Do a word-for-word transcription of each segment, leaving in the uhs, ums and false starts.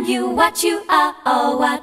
you what you are or what.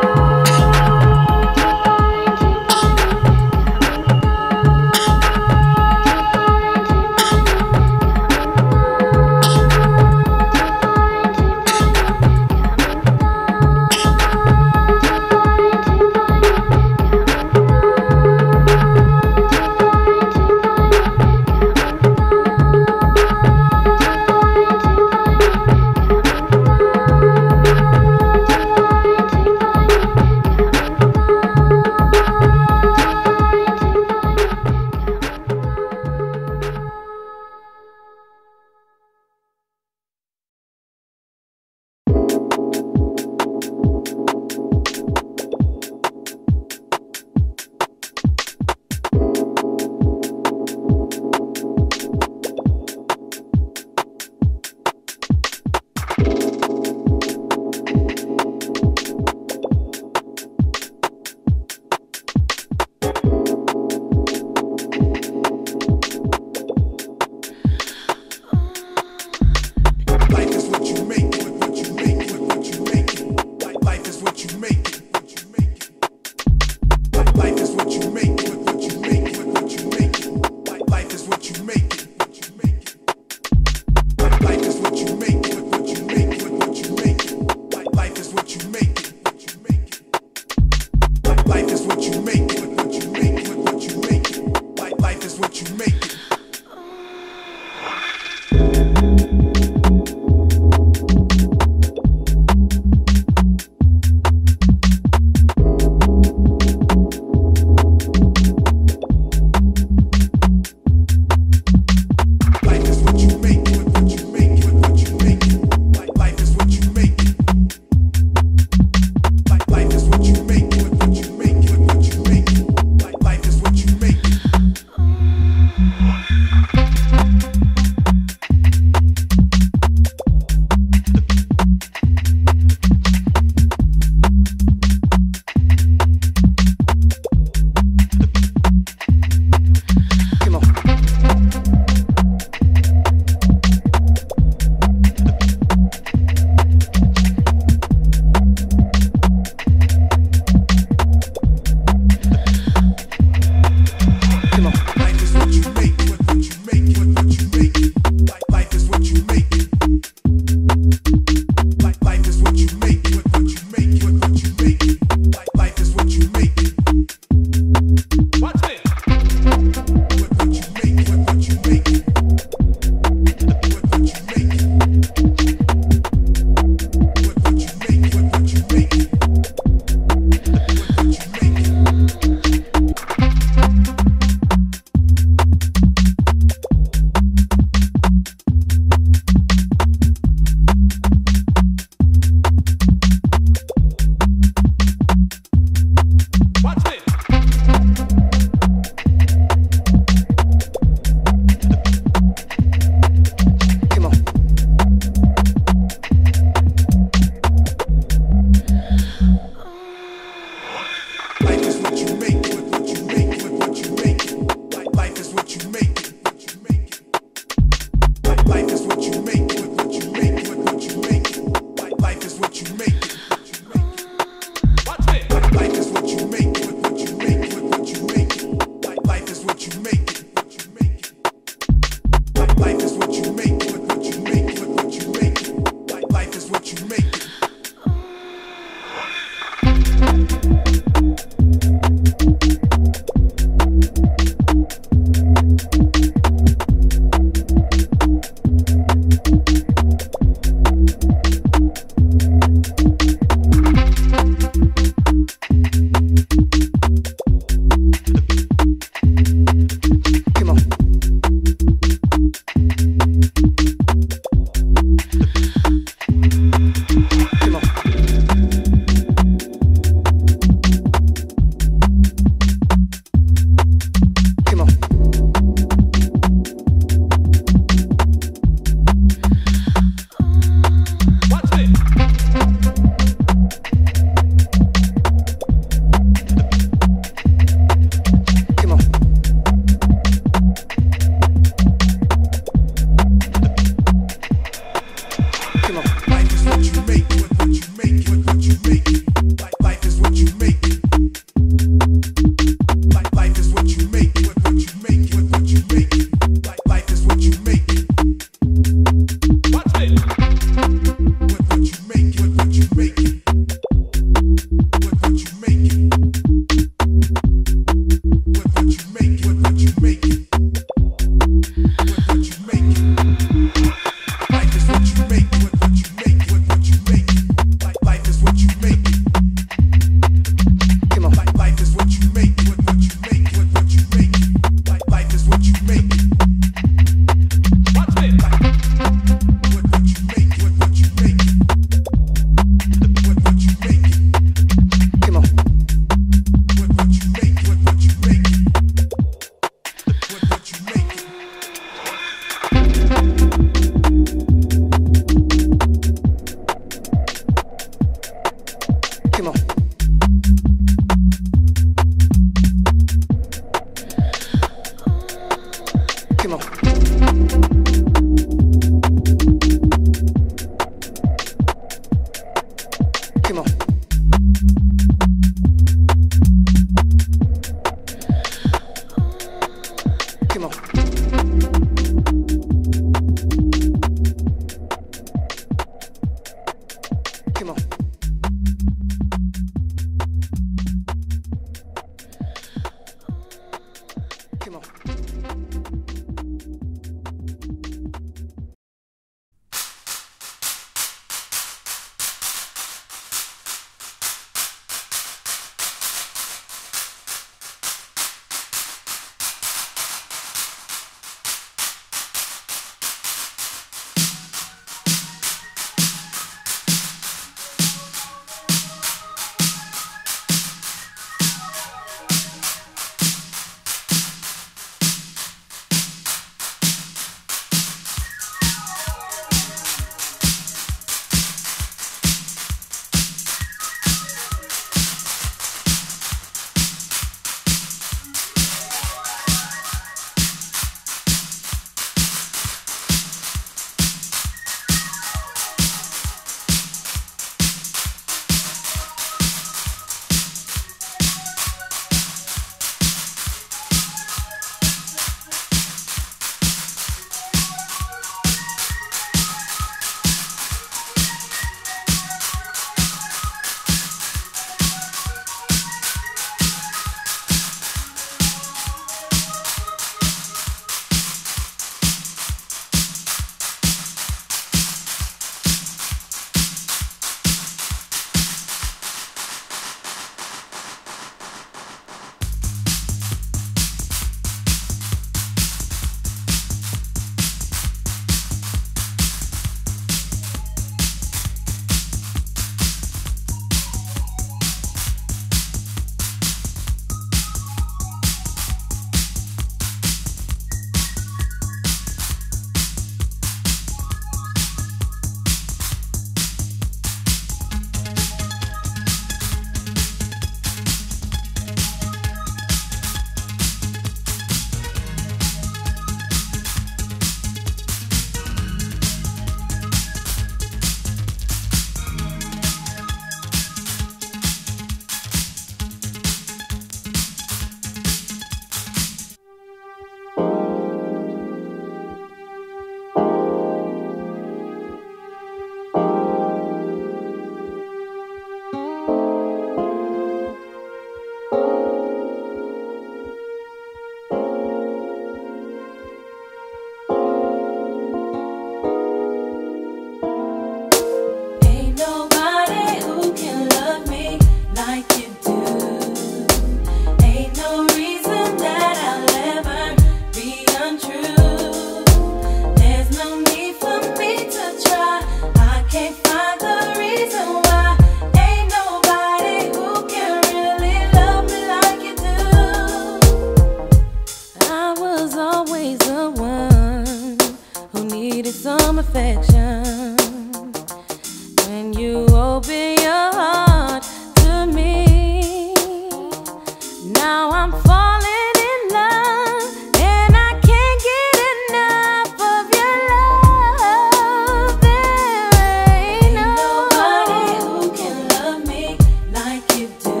when you open your heart to me. Now I'm falling in love, and I can't get enough of your love. There ain't nobody who can love me like you do.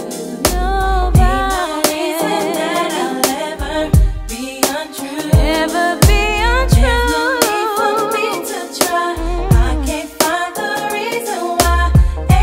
Nobody. Ain't no reason that I'll ever be untrue. Ever be untrue. There's no need for me to try. I can't find the reason why.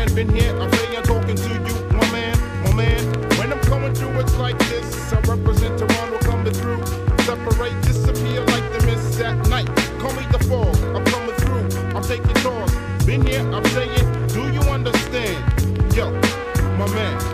stand, been here, I'm saying, talking to you, my man, my man. When I'm coming through, it's like this. I represent Toronto coming through. Separate, disappear like the mist at night. Call me the fog, I'm coming through. I'm taking tours. Been here, I'm saying, do you understand? Yo, my man.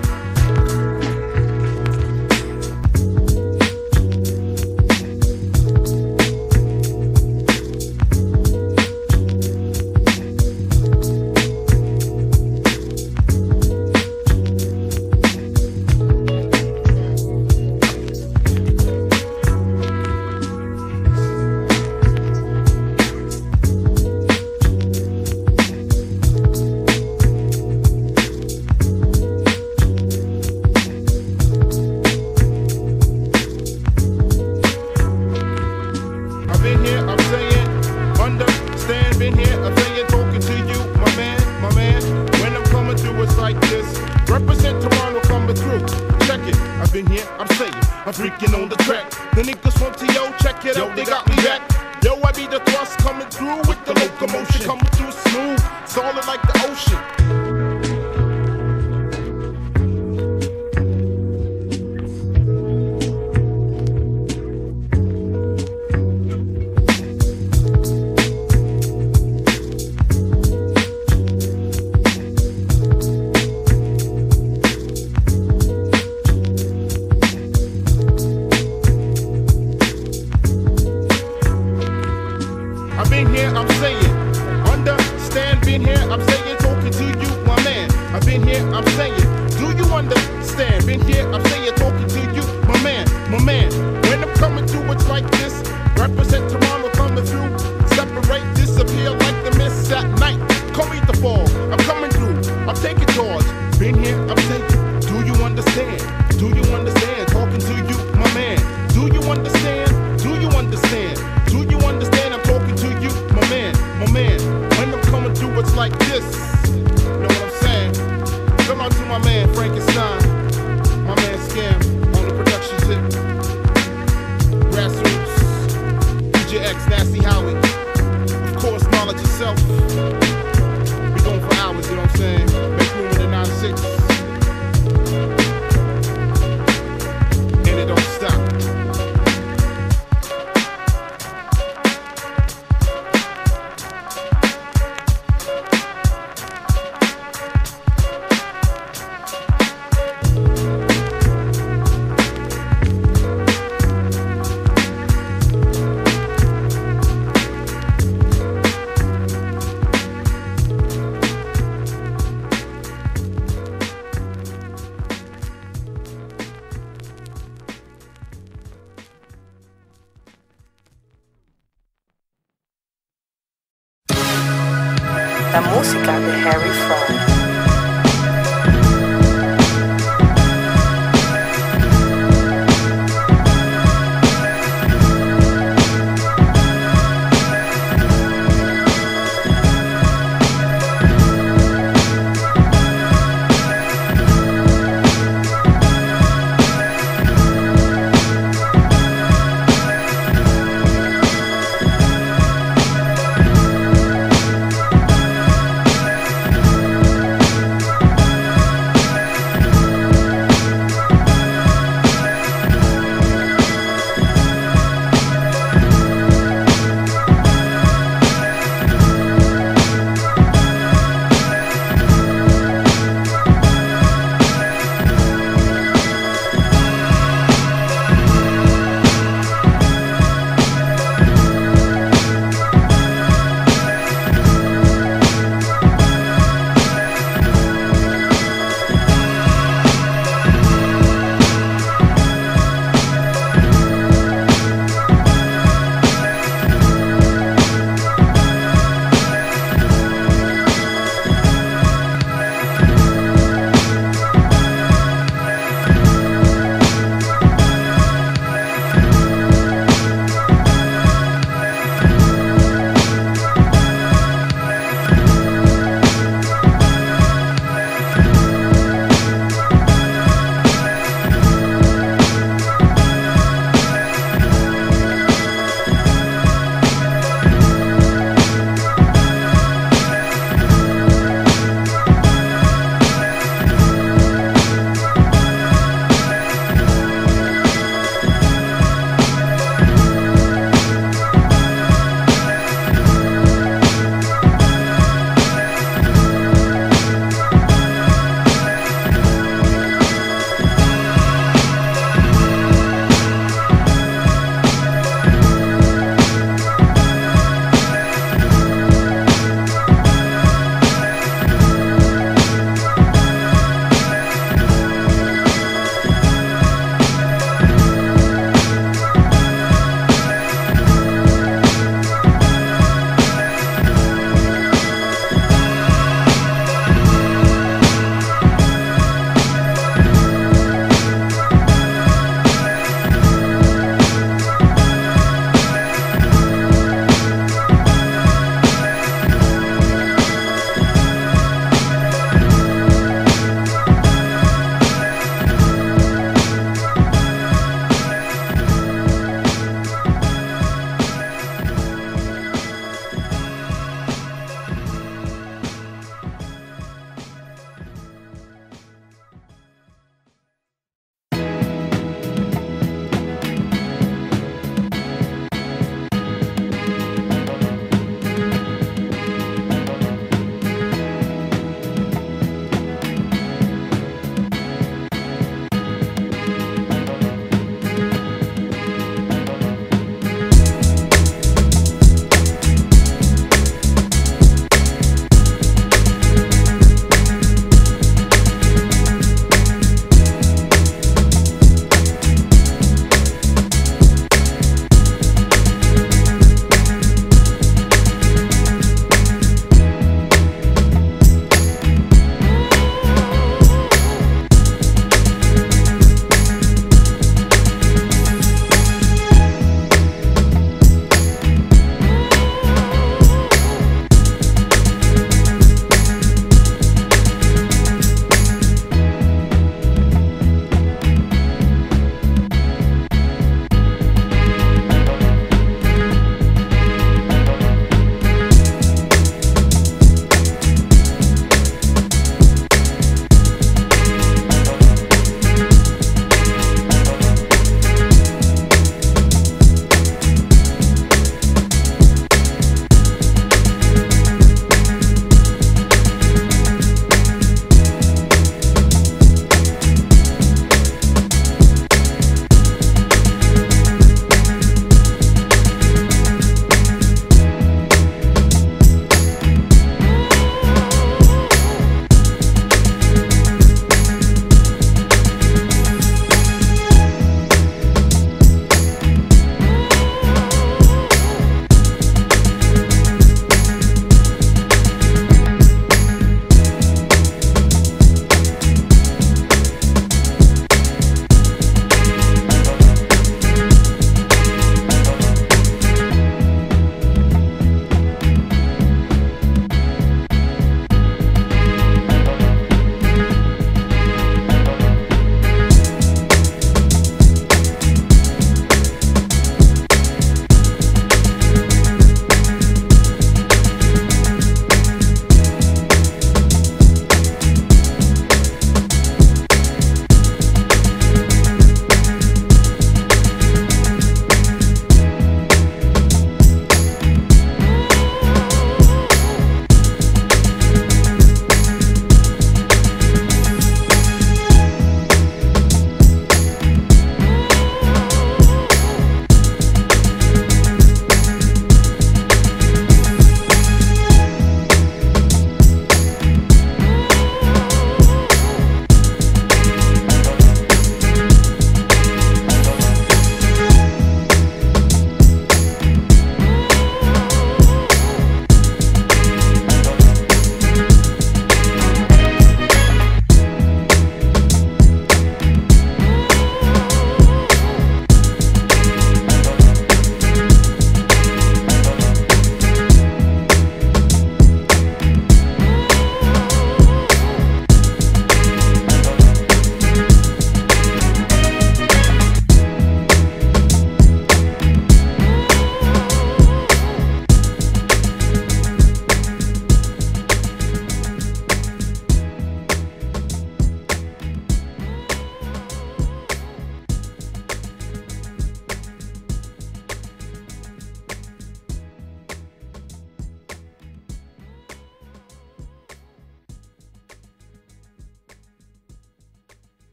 La música de Harry Fraud.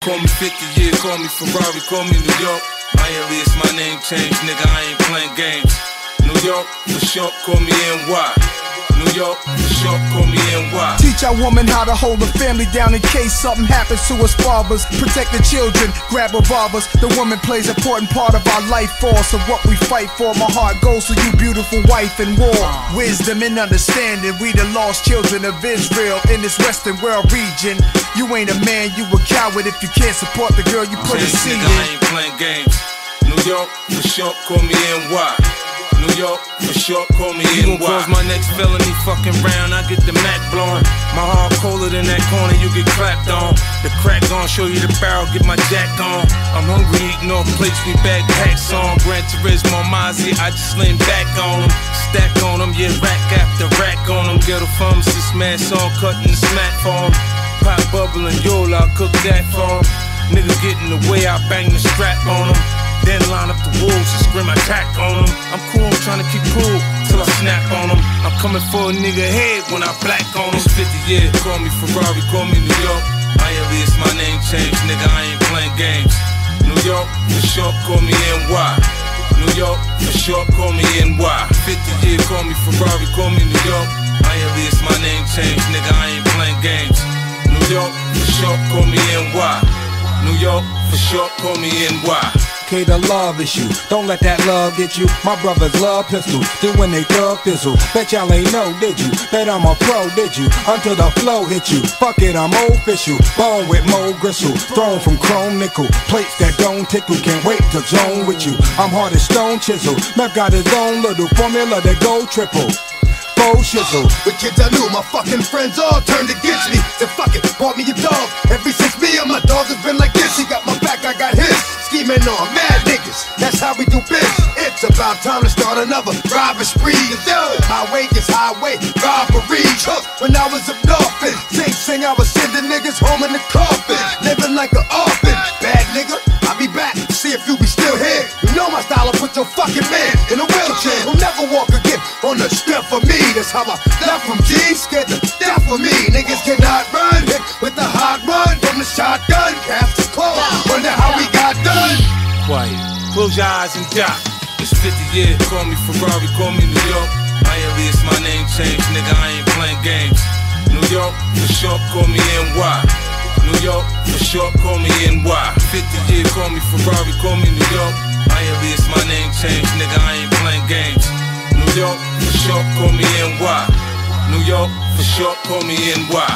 Call me fifty, yeah, call me Ferrari, call me New York. My alias, my name changed, nigga, I ain't playing games. New York, for short, call me N Y. New York, for short, call me N Y. Teach our woman how to hold the family down in case something happens to us fathers. Protect the children, grab revolvers. The woman plays an important part of our life force of what we fight for. My heart goes to you, beautiful wife in war. Wisdom and understanding, we the lost children of Israel in this Western world region. You ain't a man, you a coward if you can't support the girl you put a seed in. I ain't playing games. New York, for short, call me N Y. New York, for short, call me N Y. You gon' cause my next felony fucking round, I get the Mac blowing. My heart colder than that corner, you get clapped on. The crack gon' show you the barrel, get my jack on. I'm hungry, eating off plates, we backpacks on. Gran Turismo, Mazzy, I just lean back on them. Stack on them, yeah, rack after rack on them. Get a pharmacist, man, song cutting the smack for them. Pop bubbling, Yola, I cook that for them. Nigga get in the way, I bang the strap on them. Then line up the wolves and scream attack on them. I'm cool, I'm trying to keep cool till I snap on them. I'm coming for a nigga head when I black on them. It's fifty years, call me Ferrari, call me New York. My alias, my name changed, nigga, I ain't playing games. New York, for short, call me N Y. New York, for short, call me N Y. fifty years, call me Ferrari, call me New York. My alias, my name changed, nigga, I ain't playing games. New York, for short, call me N Y. New York, for short, call me N Y. Okay, the love issue, don't let that love get you. My brothers love pistols, do when they thug thistle. Bet y'all ain't know, did you? Bet I'm a pro, did you? Until the flow hit you. Fuck it, I'm official. Bone with Mo Gristle, thrown from chrome nickel. Plates that don't tickle, can't wait to zone with you. I'm hard as stone chisel. Meth got his own little formula that go triple. Shizzle. With kids I knew, my fucking friends all turned against me. Said fuck it, bought me a dog. Ever since me and my dog has been like this. He got my back, I got his. Scheming on mad niggas, that's how we do biz. It's about time to start another robbery spree. My way is highway robbery. When I was a dolphin, sing sing I was sending niggas home in the coffin. Living like an orphan, bad nigga. I'll be back, see if you be still here. You know my style, I'll put your fucking man in a wheelchair. He'll never walk again on the strength of me. That's how I left from G, scared to death of me. Niggas cannot run, hit with the hot run from the shotgun. Caps is closed, wonder how we got done. Quiet, close your eyes and die. It's fifty years, call me Ferrari, call me New York. My alias, my name changed, nigga, I ain't playing games. New York, for short, call me N Y. New York, for short, call me N Y. fifty years, call me Ferrari, call me New York. My alias, my name changed, nigga, I ain't playing games. New York, for short, call me N Y. New York, for short, call me N Y.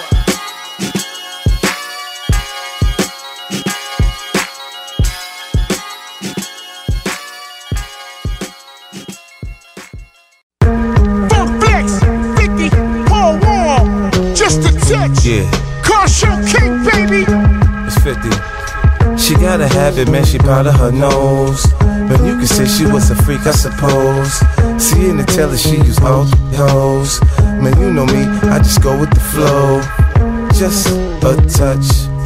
Yeah. Car Show King, baby. It's fifty. She got a habit, man, she powder her nose. Man, you can say she was a freak, I suppose. See in the telly, she used all hoes. Man, you know me, I just go with the flow. Just a touch,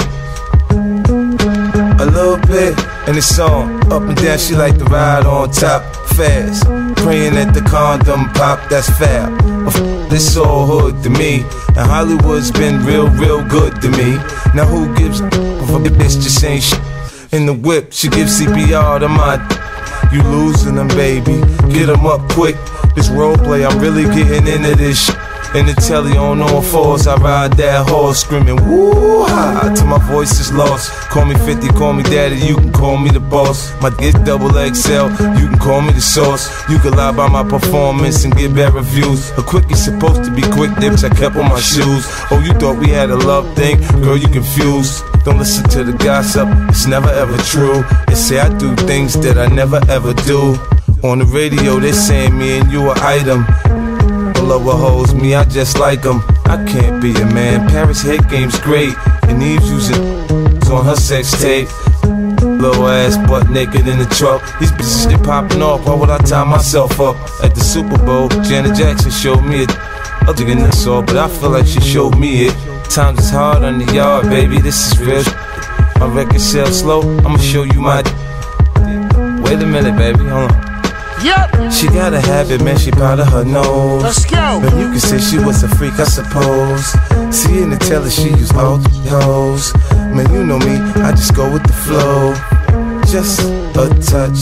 a little bit, and it's on. Up and down, she like to ride on top, fast. Praying that the condom pop, that's fair. This all hood to me, and Hollywood's been real, real good to me. Now who gives a fuck if this just ain't shit? In the whip, she gives C P R to my. You losing them, baby, get them up quick. This roleplay, I'm really getting into this shit. In the telly on all fours, I ride that horse screaming woo-ha till my voice is lost. Call me fifty, call me daddy, you can call me the boss. My dick double X L, you can call me the sauce. You can lie about my performance and get bad reviews. A quickie supposed to be quick dips, I kept on my shoes. Oh, you thought we had a love thing? Girl, you confused. Don't listen to the gossip, it's never ever true. They say I do things that I never ever do. On the radio, they saying me and you an item. Lower hoes, me, I just like them. I can't be a man, Paris head game's great. And Eve's using on her sex tape. Little ass butt naked in the truck. These bitches they popping off, why would I tie myself up? At the Super Bowl, Janet Jackson showed me it. I'm digging this all, but I feel like she showed me it. Times is hard on the yard, baby, this is real. My record sell slow, I'ma show you my. Wait a minute, baby, hold on. Yep. She got a habit, man, she powder her nose. Let's go. Man, you can say she was a freak, I suppose. See in the telly, she used all hoes. Man, you know me, just go with the flow. Just a touch,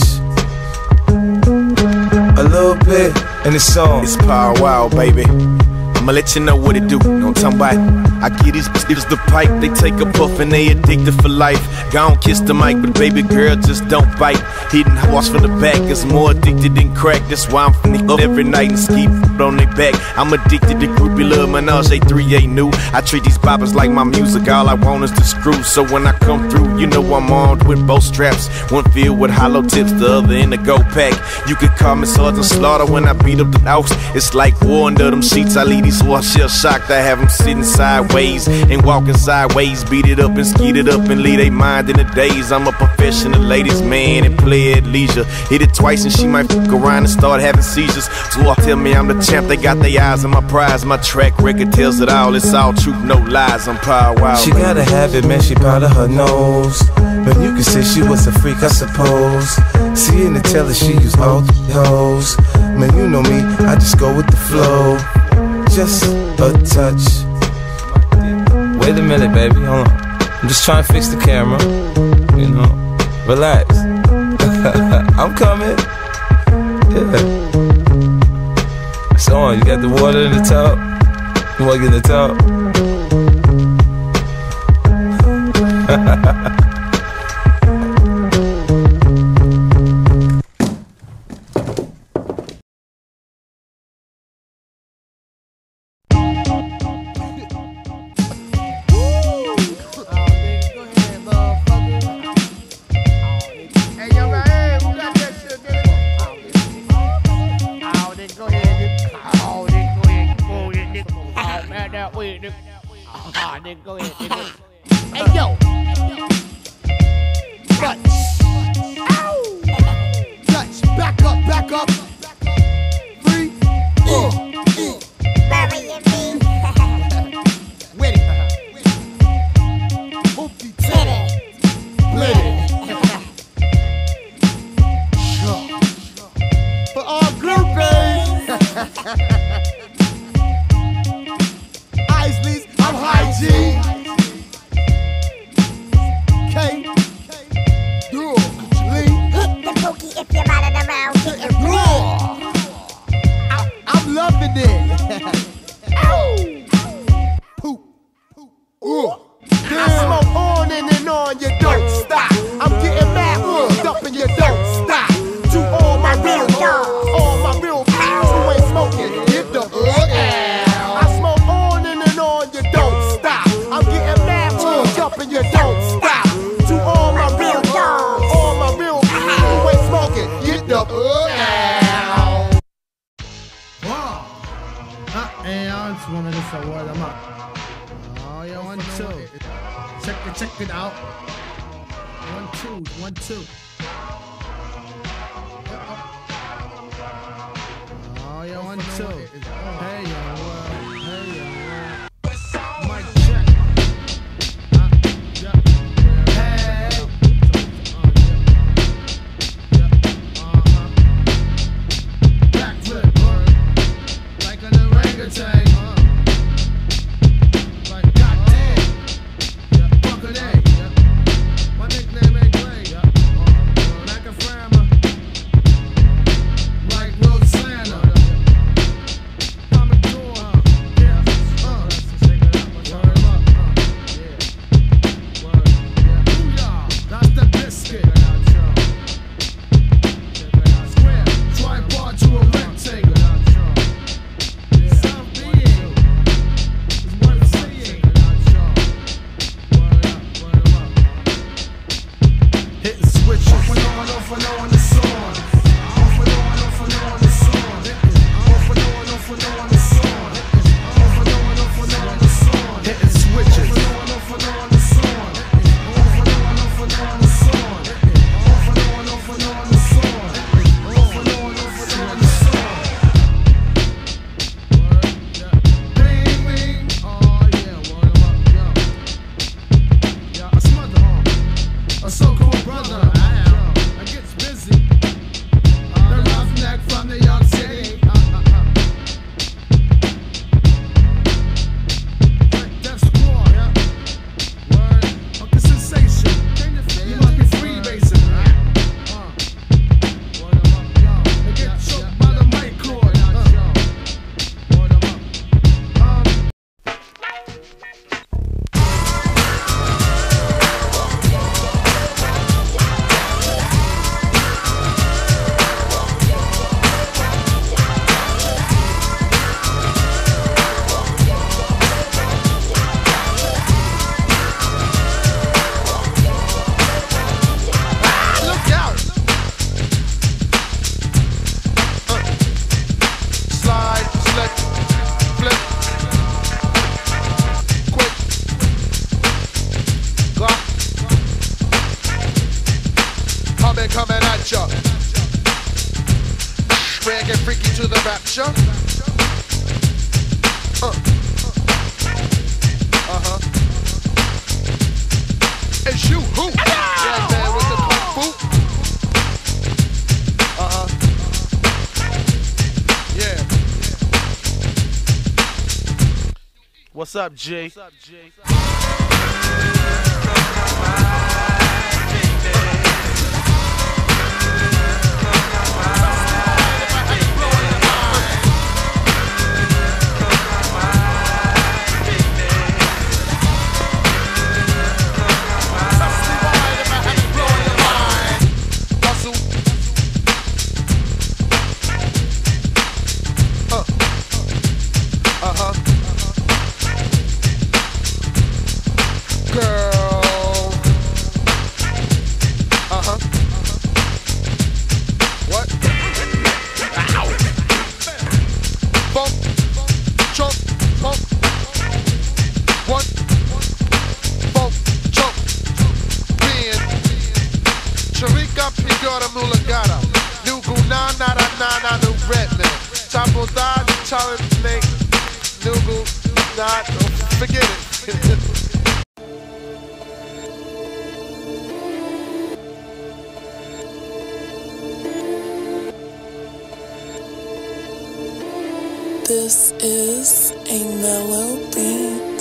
a little bit in the song. It's Power Wow, baby. I'ma let you know what it do. Don't talk about it. I get these bitches the pipe. They take a puff and they addicted for life. Gone kiss the mic, but baby girl just don't bite. Hitting wash from the back is more addicted than crack. That's why I'm finna up every night and ski on their back. I'm addicted to groupie love, Menage A three ain't new. I treat these boppers like my music. All I want is to screw. So when I come through, you know I'm armed with both straps. One filled with hollow tips, the other in the go pack. You could call me Sergeant Slaughter when I beat up the house. It's like war under them sheets. I leave these horse shell shocked. I have them sitting sideways and walking sideways. Beat it up and skeet it up and leave they mind in the days. I'm a professional ladies man and play at leisure. Hit it twice and she might fuck around and start having seizures. So I tell me I'm the champ. They got their eyes on my prize. My track record tells it all. It's all truth, no lies. I'm Power Wow. She gotta have it, man. She proud of her nose. But you can say she was a freak, I suppose. See in the teller, she use all the hoes. Man, you know me, I just go with the flow. Just a touch. Wait a minute, baby, hold on. I'm just trying to fix the camera. You know, relax. I'm coming. Yeah. So on, you got the water in the tub? You wanna get in the tub? Sensation. ya. Rare get freaky to the rapture. Uh. Uh-huh. It's you who? Yeah, man, with the kung fu. Uh-huh. Yeah. What's up, G? What's up, G? Forget it. This is a mellow beat.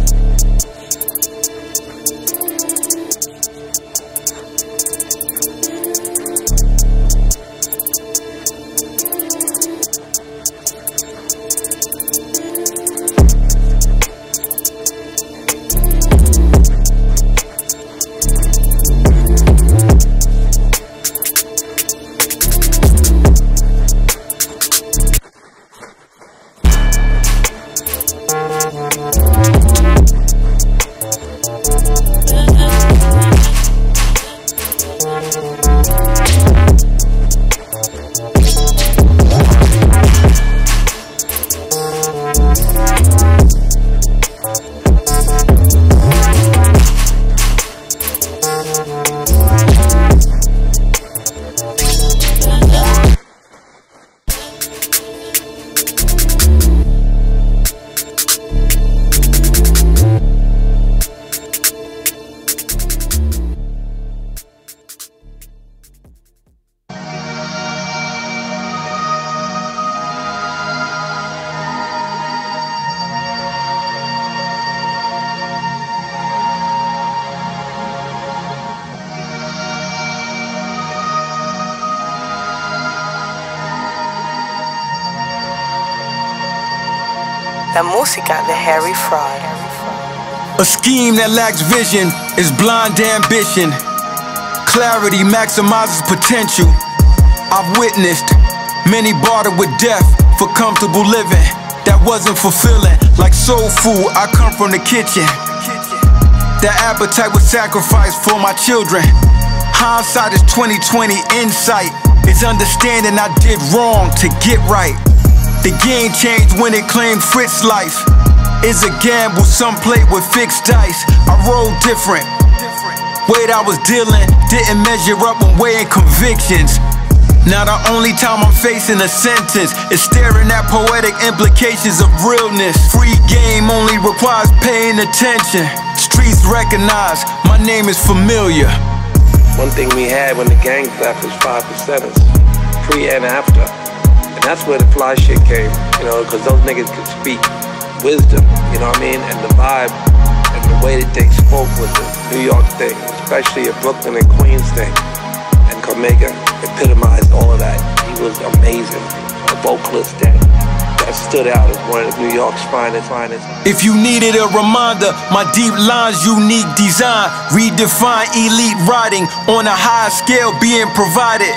La música de Harry Fraud. A scheme that lacks vision is blind ambition. Clarity maximizes potential. I've witnessed many barter with death for comfortable living that wasn't fulfilling. Like soul food, I come from the kitchen. That appetite was sacrificed for my children. Hindsight is twenty twenty insight. It's understanding I did wrong to get right. The game changed when it claimed Fritz's life. It's a gamble, some play with fixed dice. I rolled different. Weight I was dealing didn't measure up when weighing convictions. Now the only time I'm facing a sentence is staring at poetic implications of realness. Free game only requires paying attention. Streets recognize my name is familiar. One thing we had when the gang left was five percenters, pre and after. And that's where the fly shit came, you know, because those niggas could speak wisdom, you know what I mean? And the vibe and the way that they spoke was the New York thing, especially a Brooklyn and Queens thing. And Cormega epitomized all of that. He was amazing, a vocalist that, that stood out as one of New York's finest, finest. If you needed a reminder, my deep lines, unique design, redefine elite writing on a high scale being provided.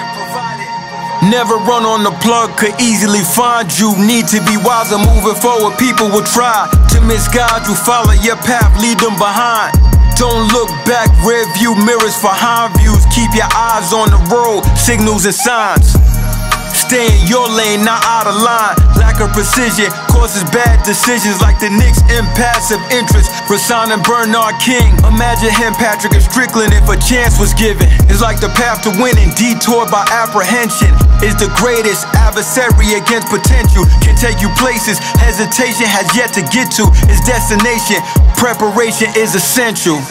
Never run on the plug, could easily find you. Need to be wiser moving forward. People will try to misguide you. Follow your path, lead them behind. Don't look back, rear view mirrors for hind views. Keep your eyes on the road, signals and signs. Stay in your lane, not out of line. Lack of precision causes bad decisions like the Knicks' impassive interest. Rasan and Bernard King. Imagine him, Patrick and Strickland, if a chance was given. It's like the path to winning, detoured by apprehension. Is the greatest adversary against potential. Can take you places hesitation has yet to get to. Its destination, preparation is essential.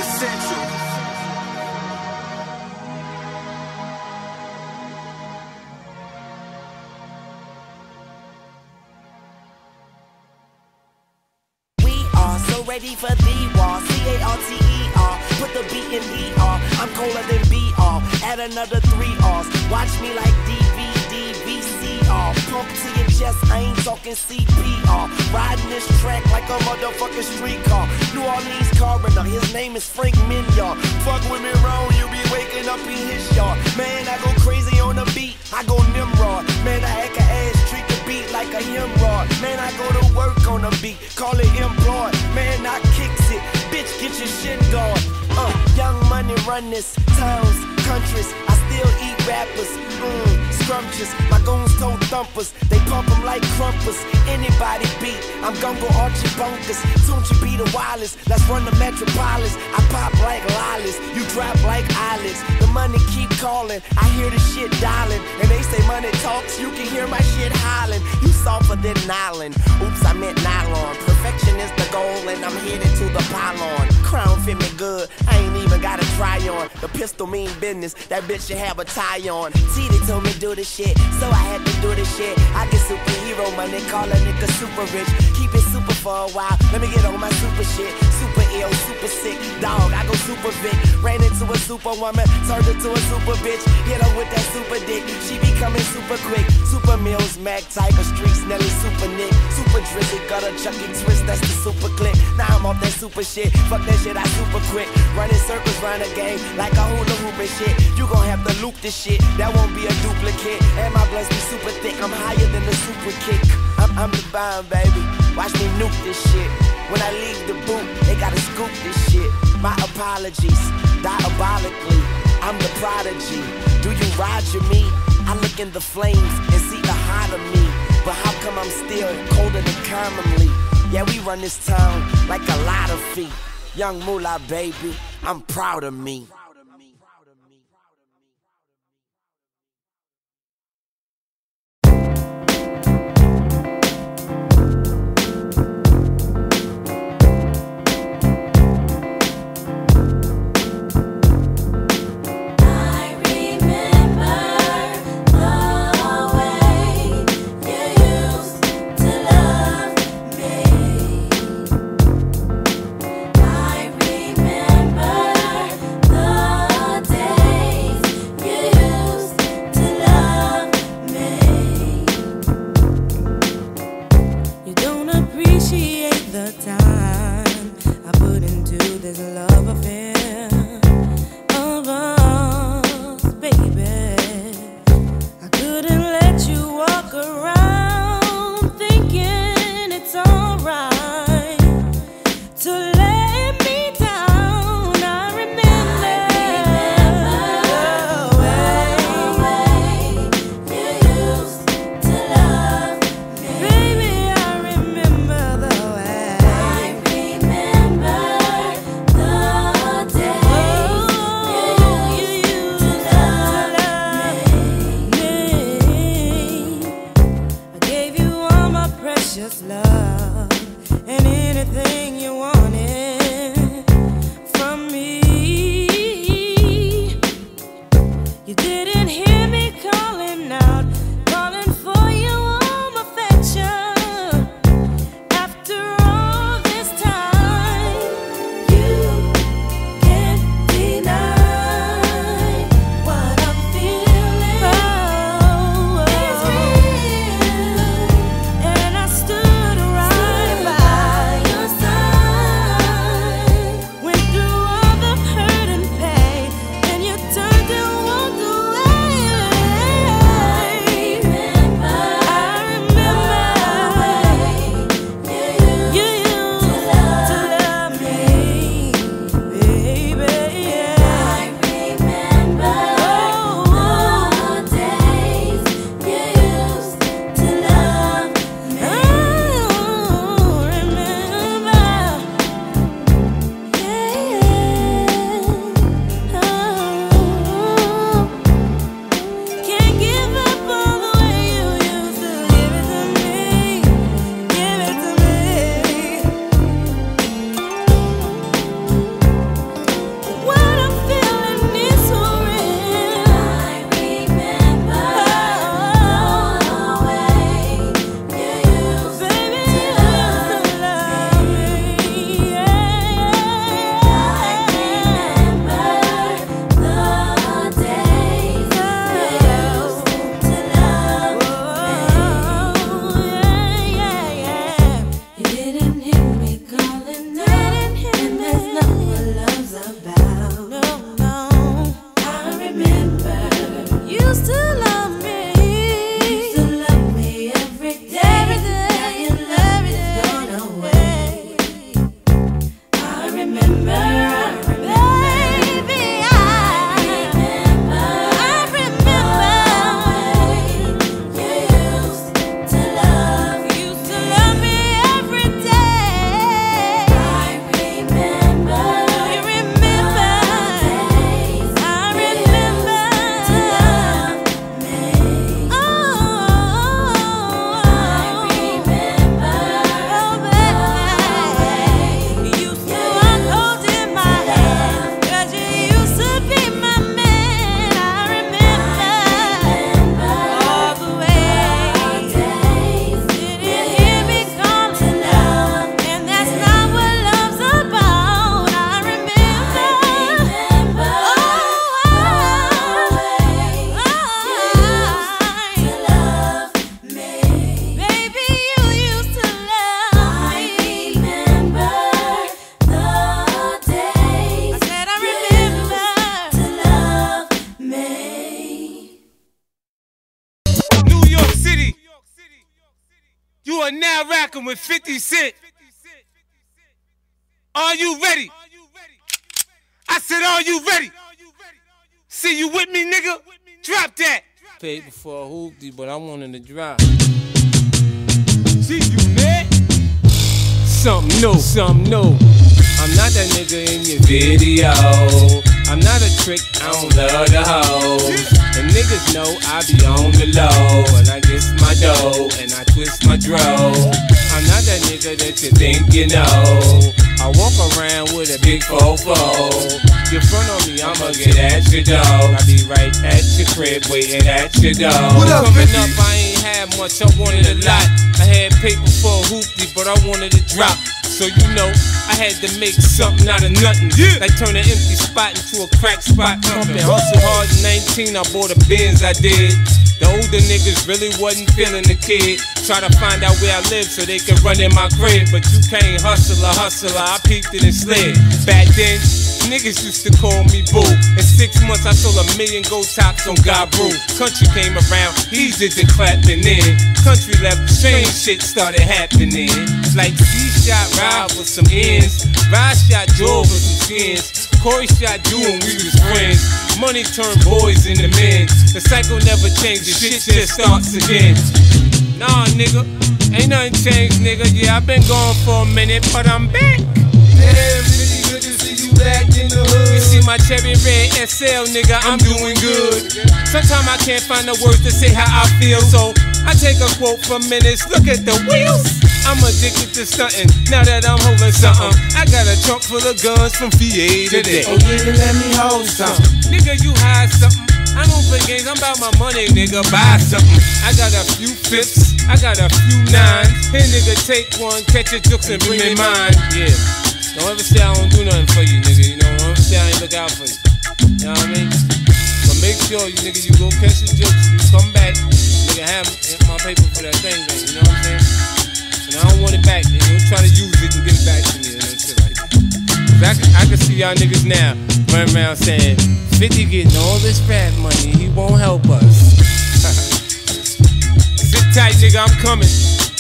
Ready for the war, C A R T E R. Put the B in E R. I'm colder than B R. Add another three R's. Watch me like D V D, V C R. Pump to your chest, I ain't talking C P R. Riding this track like a motherfucking streetcar. New Orleans coroner, his name is Frank Minyard. Fuck with me wrong, you be waking up in his yard. Man, I go crazy on the beat, I go Nimrod. Man, I act a ass, treat the beat like a hemorrhoid. Man, I go to work on the beat, call it employed. Man, I kicks it, bitch, get your shit going. Uh, young money run this, towns, countries. I still eat rappers, mmm, scrumptious. My goons toe thumpers, they pump them like crumpers. Anybody beat, I'm gon' go Archie Bunkers. Tunchi be the wireless, let's run the Metropolis. I pop like lollies, you drop like eyelids. The money keep calling, I hear the shit dialing. And they say money talks, you can hear my shit hollering. You softer than nylon, oops, I meant nylon. Perfection is the goal and I'm headed to the pylon. Crown fit me good, I ain't even gotta try on. The pistol mean business, that bitch should have a tie on. T, they told me do the shit, so I had to do the shit. I get superhero money, call a nigga super rich. Keep it super for a while, let me get on my super shit. Super ill, super sick, dog, I go super Vic. Ran into a superwoman, turned into a super bitch. Hit her with that super dick, she be coming super quick. Super Mills, Mac, Tiger Streets, Nelly, Super Nick. Super Drizzy, got a Chucky Twist, that's the super click. Now I'm off that super shit, fuck that shit, I super quick. Running circles round the game, like a hula hoop and shit. You gon' have to loop this shit, that won't be a duplicate. And my bloods be super thick, I'm higher than the super kick. I'm, I'm the bomb, baby, watch me nuke this shit. When I leave the boot, they gotta scoop this shit. My apologies, diabolically, I'm the prodigy. Do you roger me? I look in the flames and see the heart of me. But how come I'm still colder than commonly? Yeah, we run this town like a lot of feet. Young Moolah, baby, I'm proud of me. The are now rocking with fifty Cent. Are you ready? I said, are you ready? See you with me, nigga? Drop that. Paid before a hoopty, but I wanted to drop. See you, man. Something new, something new. I'm not that nigga in your video. I'm not a trick, I don't love the hoes. The niggas know I be on the low. And I get my dough, and I twist my dro. I'm not that nigga that you think you know. I walk around with a big fofo. You front on me, I'ma get at your dog. I be right at your crib, waiting at your dog. What up, coming up, I ain't had much, I wanted a lot. I had paper for a hoopty, but I wanted to drop. So you know, I had to make something out of nothing. Yeah. Like turn an empty spot into a crack spot. Pumping hustle hard at nineteen, I bought a Benz, I did. The older niggas really wasn't feeling the kid. Try to find out where I live so they could run in my crib. But you can't hustle a hustler, I peeped it and slid. Back then, niggas used to call me boo. In six months I sold a million gold tops on God Brew. Country came around, he did the clapping in. Country left, strange shit started happening. Like C-Shot Rob with some ends, Rod shot Joe with some skins, Corey shot you and we was friends. Money turned boys into men. The cycle never changes, shit just starts again. Nah, nigga, ain't nothing changed, nigga. Yeah, I've been gone for a minute, but I'm back. Damn, really good to see you back in the hood. You see my cherry red S L, nigga, I'm doing good. Sometimes I can't find the words to say how I feel, so I take a quote from Menace, look at the wheels. I'm addicted to stunting, now that I'm holding something. I got a trunk full of guns from V A today. Oh yeah, let me hold something. Nigga, you hide something. I don't play games, I'm about my money, nigga, buy something. I got a few fifths, I got a few nines. Here, nigga, take one, catch your jokes and bring me mine. Yeah, don't ever say I don't do nothing for you, nigga. You know, don't ever say I ain't look out for you. You know what I mean? But make sure, you nigga, you go catch your jokes, you come back, nigga, have my paper for that thing, thing. You know what I'm saying? And I don't want it back, and don't try to use it and give it back to me and shit like that. Cause I can, I can see y'all niggas now running around saying, fifty getting all this fat money, he won't help us. Sit tight, nigga, I'm coming.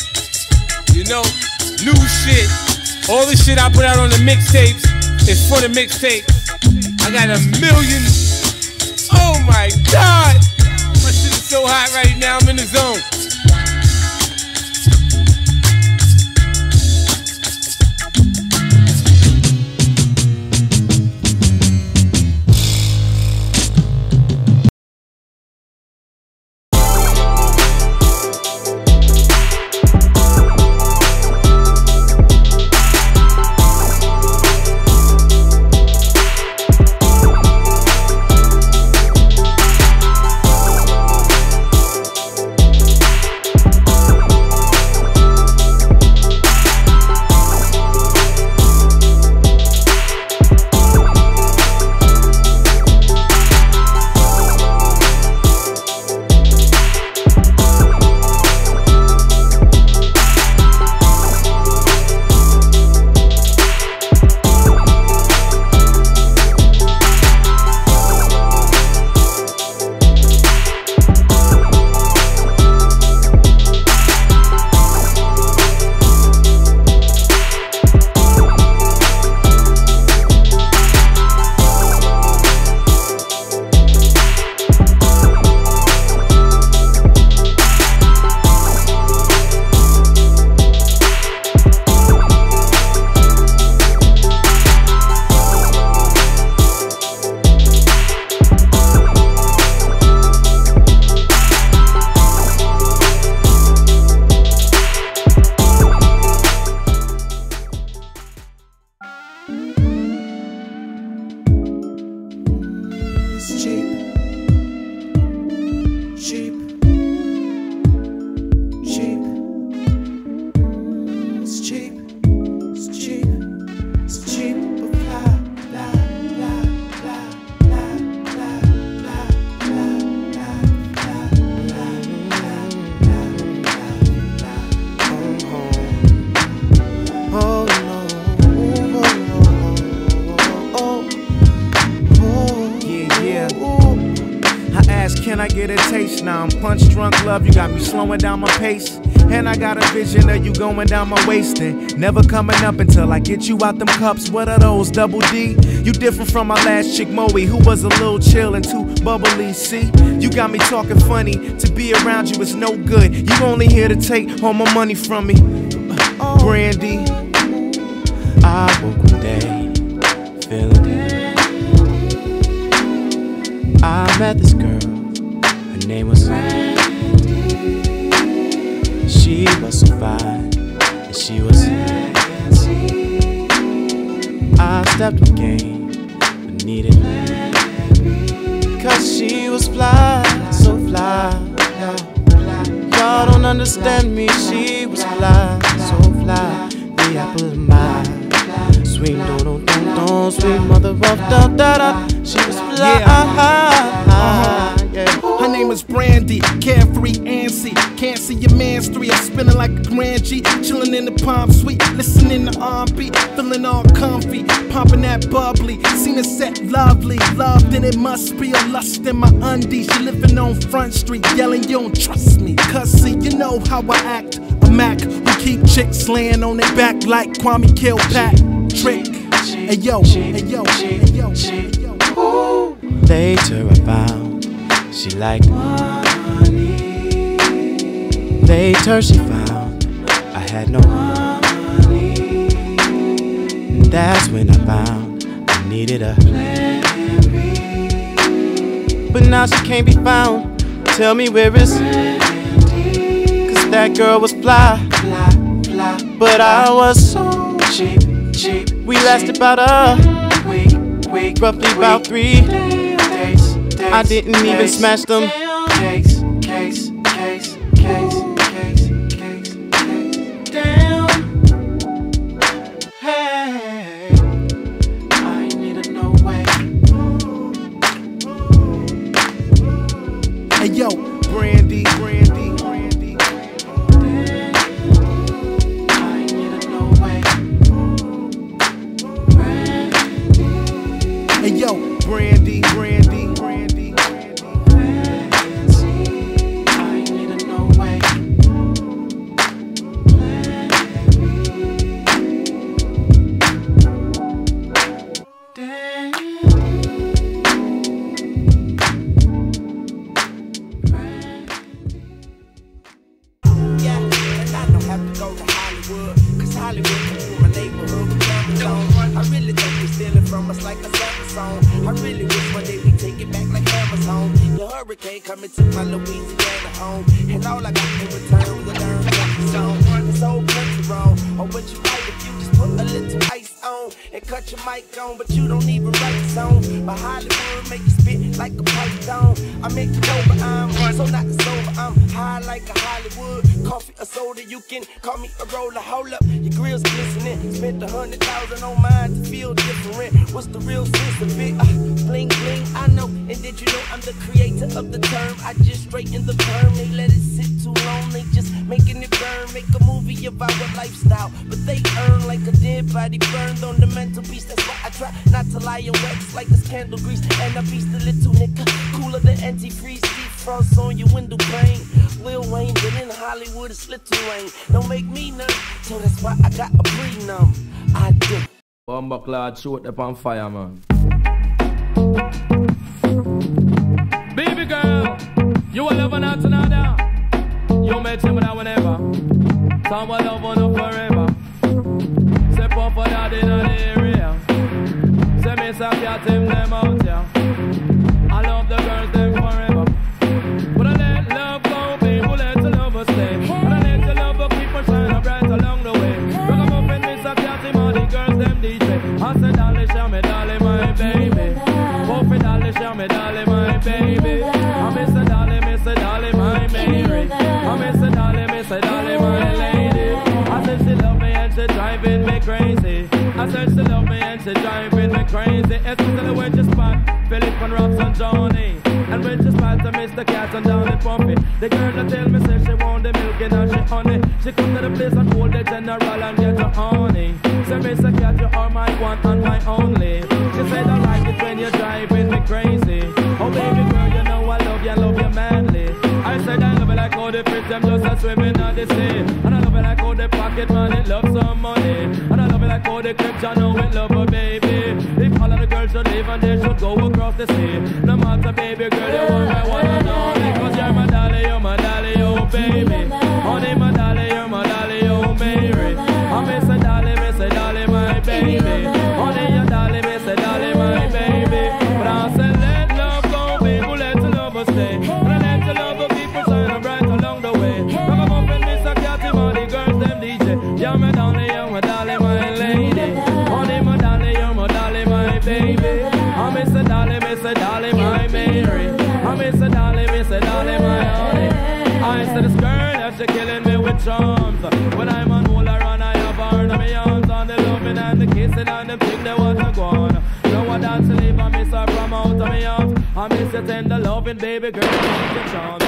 You know, new shit. All the shit I put out on the mixtapes is for the mixtapes. I got a million. Oh my God. My shit is so hot right now, I'm in the zone. Can I get a taste now? I'm punch drunk, love, you got me slowing down my pace. And I got a vision of you going down my waist and never coming up until I get you out them cups. What are those, Double D? You different from my last chick, Moe, who was a little chill and too bubbly, see? You got me talking funny, to be around you is no good. You only here to take all my money from me. Brandy. I woke one day, feeling good. I met this girl, her name was Brandy. She was so fine, and she was sexy. I stepped in game, but needed cause she was fly, so fly. Y'all don't understand me, she was fly, so fly. The apple of my eye. Sweet do do do do, sweet mother of da da da. She was fly. Yeah. Uh-huh. Yeah. Her name is Brandy, carefree antsy. Can't see your man's three. I'm spinning like a Grand G, chilling in the palm suite, listening to R and B, feeling all comfy, popping that bubbly. Seen her set lovely, love then it must be a lust in my undies. She living on Front Street, yelling you don't trust me. Cause see, you know how I act. A Mac who keep chicks laying on their back like Kwame Kilpatrick. Hey yo, hey yo, hey yo, hey yo. Later I found she liked money. Later she found I had no money. And that's when I found I needed a plan B. But now she can't be found. Tell me where is Cause that girl was fly, fly, fly. But I was so cheap, cheap. We lasted about a week, week, roughly about three days. I didn't even smash them cakes, cakes, cakes, cakes, cakes, cakes, cakes. Damn. Hey, I ain't need a no way. Hey yo, Brandy, Brandy, Brandy. I ain't need a no way. Brandy. Hey yo, Brandy, Brandy, Brandy. Hurricane coming to my Louisiana home, and all I got in return was a darn country song. This old country wrong, or what you like if you just put a little ice on and cut your mic on, but you don't even write the song. But Hollywood make you spit like a python. I make you know, but I'm so not sober. I'm high like a Hollywood. Coffee or soda, you can call me a roller. Hold up, your grill's glistening. Spent a hundred thousand on mine to feel different. What's the real sense of it? Uh, bling bling, I know. And did you know I'm the creator of the term? I just straighten the perm. They let it sit too long. They just making it burn. Make a movie about a lifestyle, but they earn like a dead body burned on the mantelpiece. That's why I try not to lie and wax like this candle grease. And I beast the little nigga cooler than antifreeze. Deep frost on your window pane. Lil Wayne, but in Hollywood it's little rain. Don't make me numb, so that's why I got a pre-numb. I do. Bomba clad shoot up on fire, man. Baby girl, you will love another another. You met him now whenever. Someone love on up forever. Say papa dad in the area. Say me some cat him them out, yeah. I love the girls them forever. But I let love go, people let the love stay. And I let the love keep on shining bright along the way. Look I'm up and miss a cat him all the girls them D J. I said darling, show me darling my baby. Hope it darling, show me darling my baby. I miss a darling, miss a darling my Mary. I miss a darling, miss a darling my lady. I said she love me and she driving me crazy. I said she love me and she driving me crazy. Especially when she spot Philip and Robs and Johnny. And when she spot to Mister Cat and down and Pumpy. The girl that tell me say she want the milk and now she honey. She come to the place and hold the general and get her honey. Say Mister Cat, you are my one and my only. She said I like it when you're driving me crazy. Oh baby girl, you know I love you, I love you manly. I said I love you like all the fish, them just a swimming on the sea. it, man, it love some money. And I love it like all the clips, I know it love her, baby. If all of the girls should leave and they should go across the sea. No matter, baby girl, you want I wanna know. Because you're my dolly, you're my dolly, oh baby. Honey, my dolly, you're my dolly, oh Mary. I miss a dolly, miss a dolly, my baby. Honey, your dolly, miss a dolly, my baby. But I said let love go, baby, let the love stay. And I let the love keep it shining bright along the way. Come up and miss a cat, all the girls, them D J. You're my dolly, you're my dolly, my lady. Honey, my dolly, you're my dolly, my baby. I miss a dolly, miss a dolly, my Mary. I miss a dolly, miss a dolly, my honey. I said this girl, that she killing me with charms. When I'm on hold around, I have her on my arms. On the loving and the kissing and the thing that was a gone. No one dance to leave, I miss her from out of my arms. I miss your tender loving, baby girl, your charms.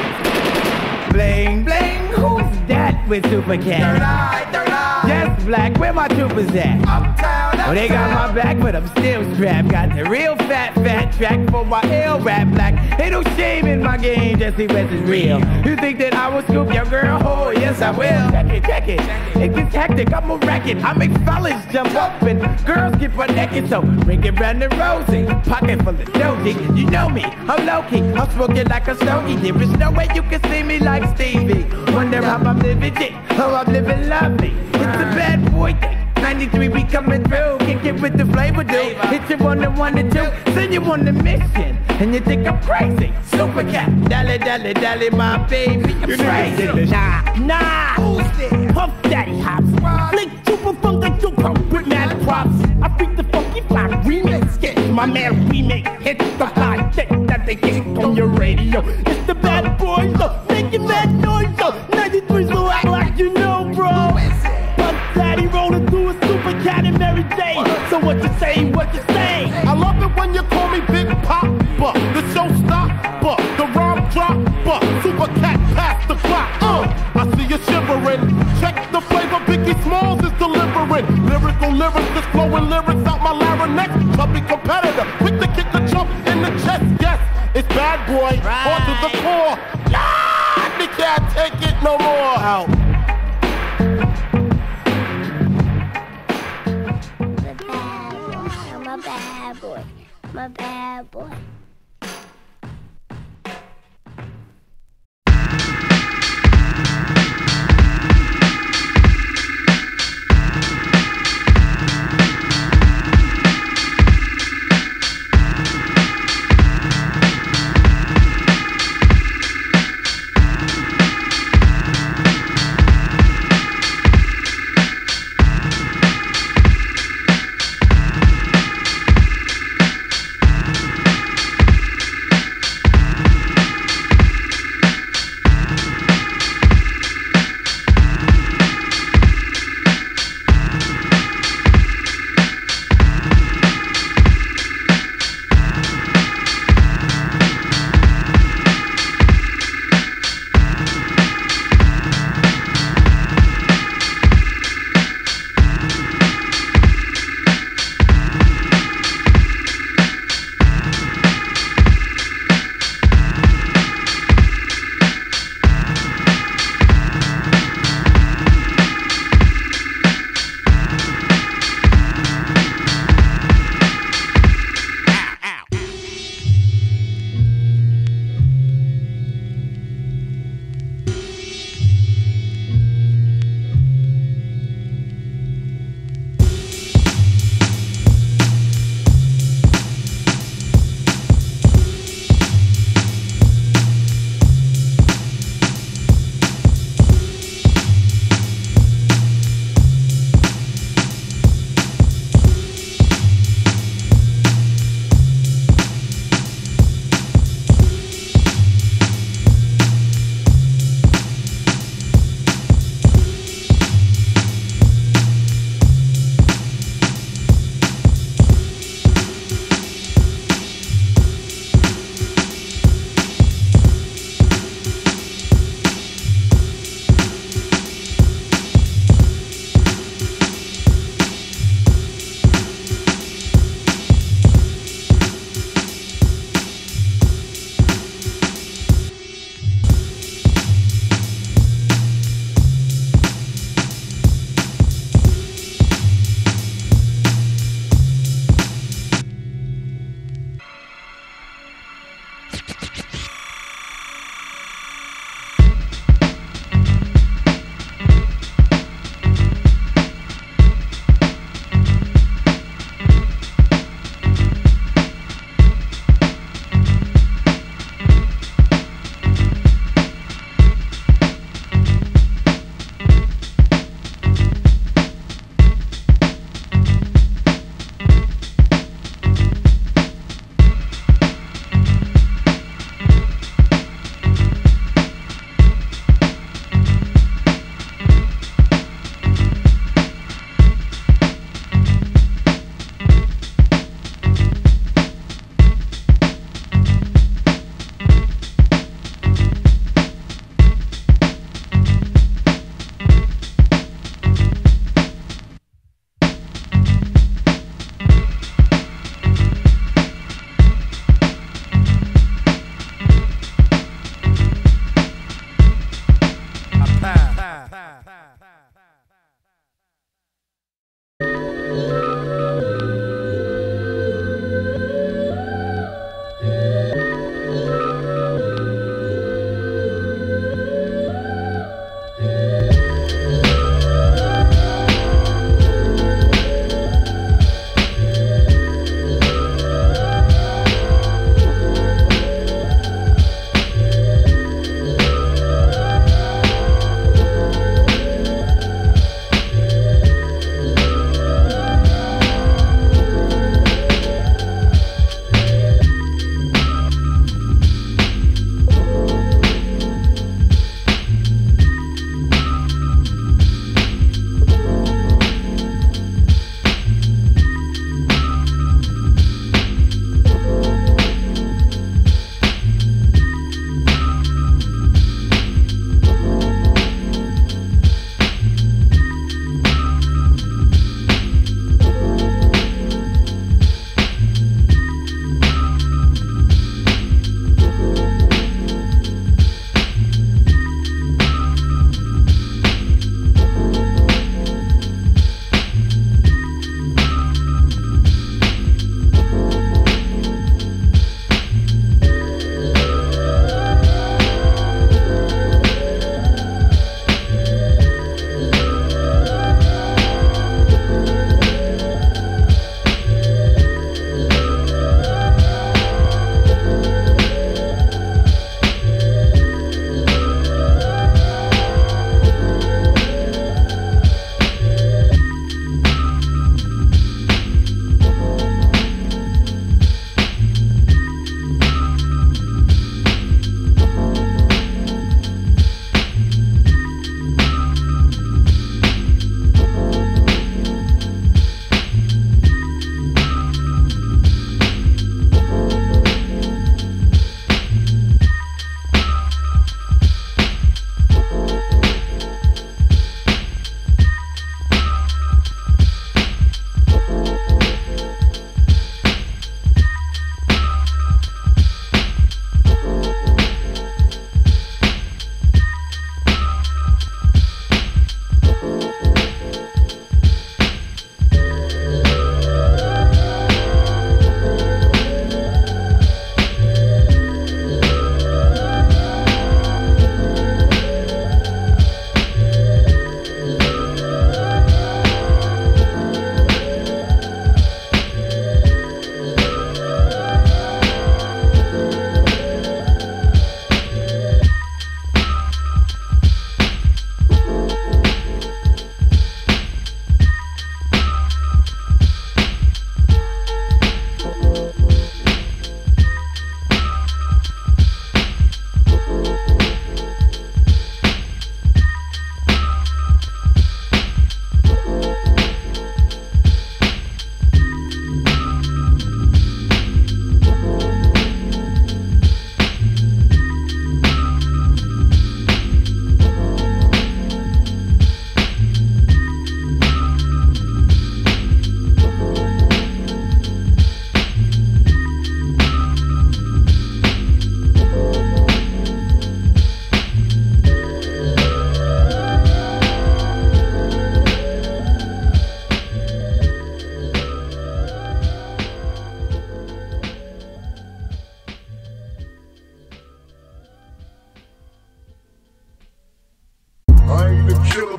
Bling, bling, who's that with Super Cat? Third eye, third eye. Yes, Black, where my troopers at? Uptown, uptown. Well, they got my back, but I'm still strapped. Got the real fat, fat track for my ill rap Black. Ain't no shame in my game, Jesse West is real. You think that I will scoop your girl? Oh, yes, I will. Check it, check it. It gets hectic, I'm a racket. I make fellas jump up and girls get butt naked. So bring it round the rosy, pocket full of dozy. You know me, I'm low-key, I'm smoking like a stogie. There is no way you can see me like Stevie. Wonder how I'm living it, how I'm living lovely. It's a bad boy thing. ninety-three, we coming through. Kick it with the flavor, dude. Hit you on the one and two. Send you on the mission. And you think I'm crazy. Super Cat. Dally, dally, dally, my baby. You're crazy. Nah, nah. Who's there? Puff Daddy Hops. Flick super funk and super with mad props. I freak the funky fly remix. Get my man remake. Hit the fly thing that they get on your radio. It's the bad boy, so make your mad noise, so ninety-three, so act like you know, bro. Puff Daddy rolling through a Super Cat and Mary Jane. So what you say, what you say? I love it when you call me Big Papa. The show stopper, the rhyme dropper. Super Cat past the clock. Uh, I see you shivering. Check the flavor Biggie Smalls is delivering. Lyrical lyrics, just flowing lyrics out my larynx. Puppy competitor, quick to kick the jump in the chest. Yes, it's bad boy, right. On to the core. Yeah, they can't take it no more. Out. I'm a bad boy. I'm a bad boy.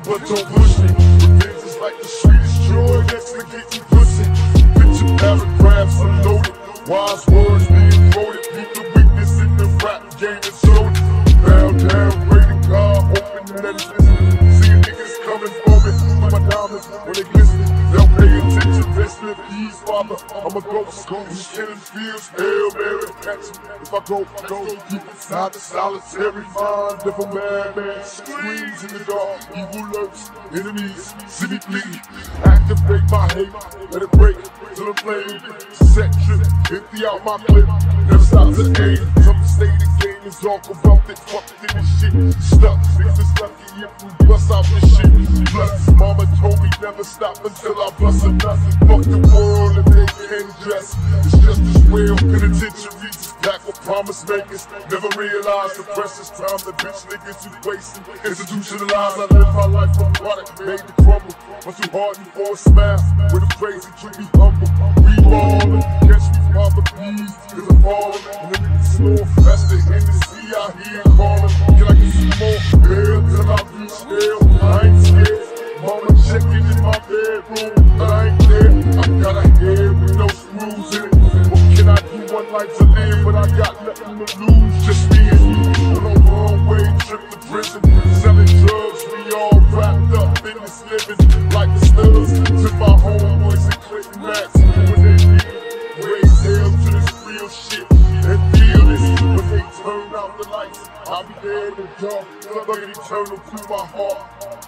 but don't push me. Revenge is like the sweetest joy next to getting pussy. Picture paragraphs unloaded, wise words being quoted. Beat the weakness in the rap game and sold it. Bow down, pray to God, open and let us listen. See niggas coming for me, my diamonds when they glisten. They'll pay attention, rest in peace, father. I'm a ghost, these killing fields, Hail Mary, catch me. If I go, I go deep inside the solitary mind of a madman. Screams in the dark, evil lurks, enemies, see me bleed. Activate my hate, let it break till I'm playing. Set trip, empty out my clip, never stop to aim. Some say the game is all corrupted, fucked in this shit. Stuck, niggas is lucky if we bust out this shit. Plus, mama told me never stop until I bust a nut. Fuck the world and they can dress. It's just as real, penitentiaries is packed with promise makers. Never realize the precious time the bitch niggas is wasting. Institutionalized, I live my life from product made to crumble. I'm too hard for a smile, with a crazy to be humble. We ballin', catch me while the bees, cause I'm ballin'. And the niggas slow, faster, Hennessy out here callin'. Can I get some more? Hell, till I reach hell, I ain't scared. Mama checking in my bedroom, I ain't there. I got a head with no screws in it. What can I do? One life to live, but I got nothing to lose. Just me and you, on the wrong way, trip to prison. Selling drugs, we all wrapped up in this living. Like the studs, to my homeboys and Clinton Max. When they need, raise hell to this real shit. And feel this, when they turn out the lights, I'll be there in the dark. Love eternal through my heart.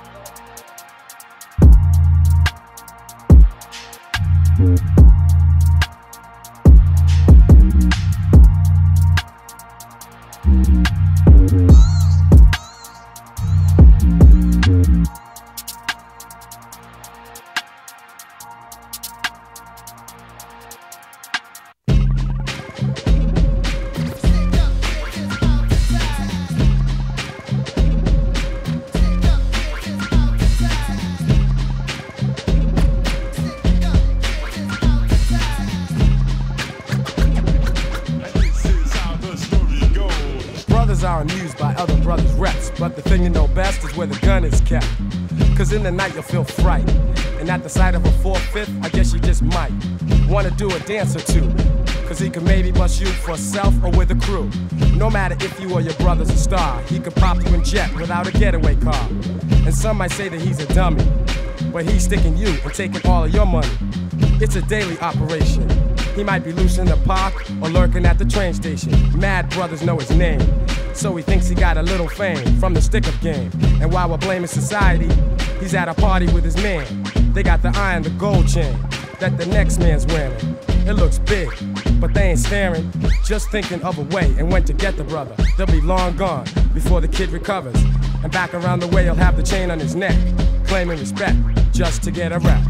Are amused by other brothers' reps, but the thing you know best is where the gun is kept. Cause in the night you'll feel fright, and at the sight of a four-fifth, I guess you just might wanna do a dance or two. Cause he could maybe bust you for self or with a crew. No matter if you or your brother's a star, he could pop you in jet without a getaway car. And some might say that he's a dummy, but he's sticking you and taking all of your money. It's a daily operation. He might be loose in the park or lurking at the train station. Mad brothers know his name, so he thinks he got a little fame from the stick-up game. And while we're blaming society, he's at a party with his man. They got the eye on the gold chain that the next man's wearing. It looks big, but they ain't staring, just thinking of a way and when to get the brother. They'll be long gone before the kid recovers, and back around the way he'll have the chain on his neck, claiming respect just to get a rap.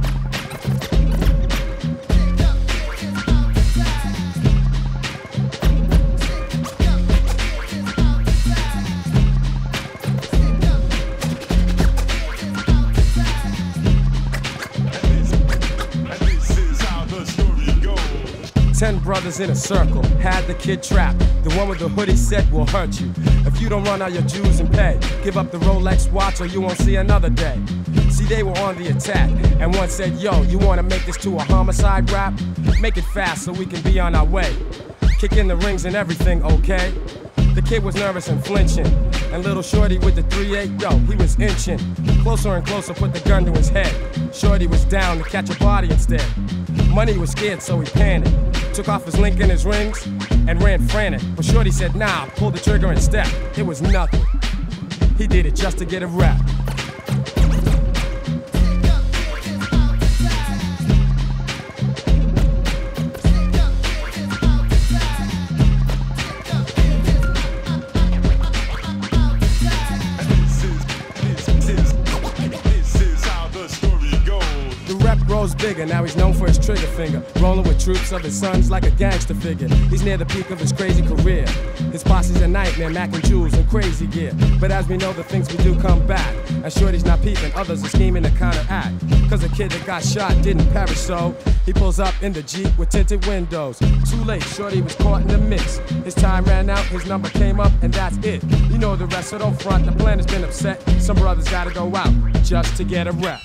Ten brothers in a circle, had the kid trapped. The one with the hoodie said will hurt you if you don't run out your dues and pay. Give up the Rolex watch or you won't see another day. See, they were on the attack, and one said, yo, you wanna make this to a homicide rap? Make it fast so we can be on our way. Kick in the rings and everything, okay? The kid was nervous and flinching, and little Shorty with the three eight, yo, he was inching. Closer and closer, put the gun to his head. Shorty was down to catch a body instead. Money was scared, so he panicked. Took off his link and his rings and ran frantic. But Shorty said, nah, pull the trigger and step. It was nothing. He did it just to get a rap. bigger, now he's known for his trigger finger. Rolling with troops of his sons like a gangster figure. He's near the peak of his crazy career. His posse's a nightmare, Mac and Jules and crazy gear. But as we know, the things we do come back. And Shorty's not peeping, others are scheming to counteract. Cause the kid that got shot didn't perish, so he pulls up in the Jeep with tinted windows. Too late, Shorty was caught in the mix. His time ran out, his number came up, and that's it. You know the rest, so don't front, the plan has been upset. Some brothers gotta go out just to get a rep.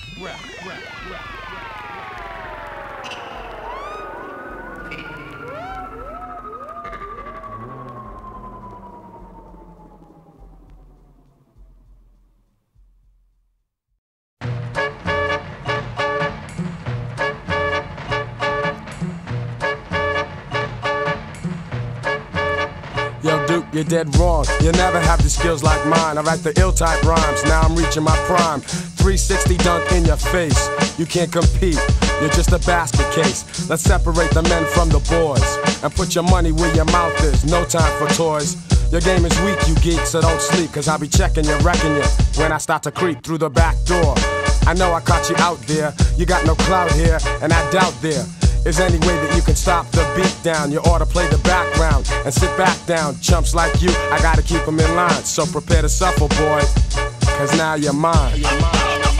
Yo, Duke, you're dead wrong. You'll never have the skills like mine. I write the ill type rhymes, now I'm reaching my prime. three sixty dunk in your face. You can't compete, you're just a basket case. Let's separate the men from the boys and put your money where your mouth is. No time for toys. Your game is weak, you geek, so don't sleep, cause I'll be checking you, wrecking you when I start to creep through the back door. I know I caught you out there. You got no clout here, and I doubt there is any way that you can stop the beat down. You ought to play the background and sit back down. Chumps like you, I gotta keep them in line. So prepare to suffer, boy, cause now you're mine. You're mine.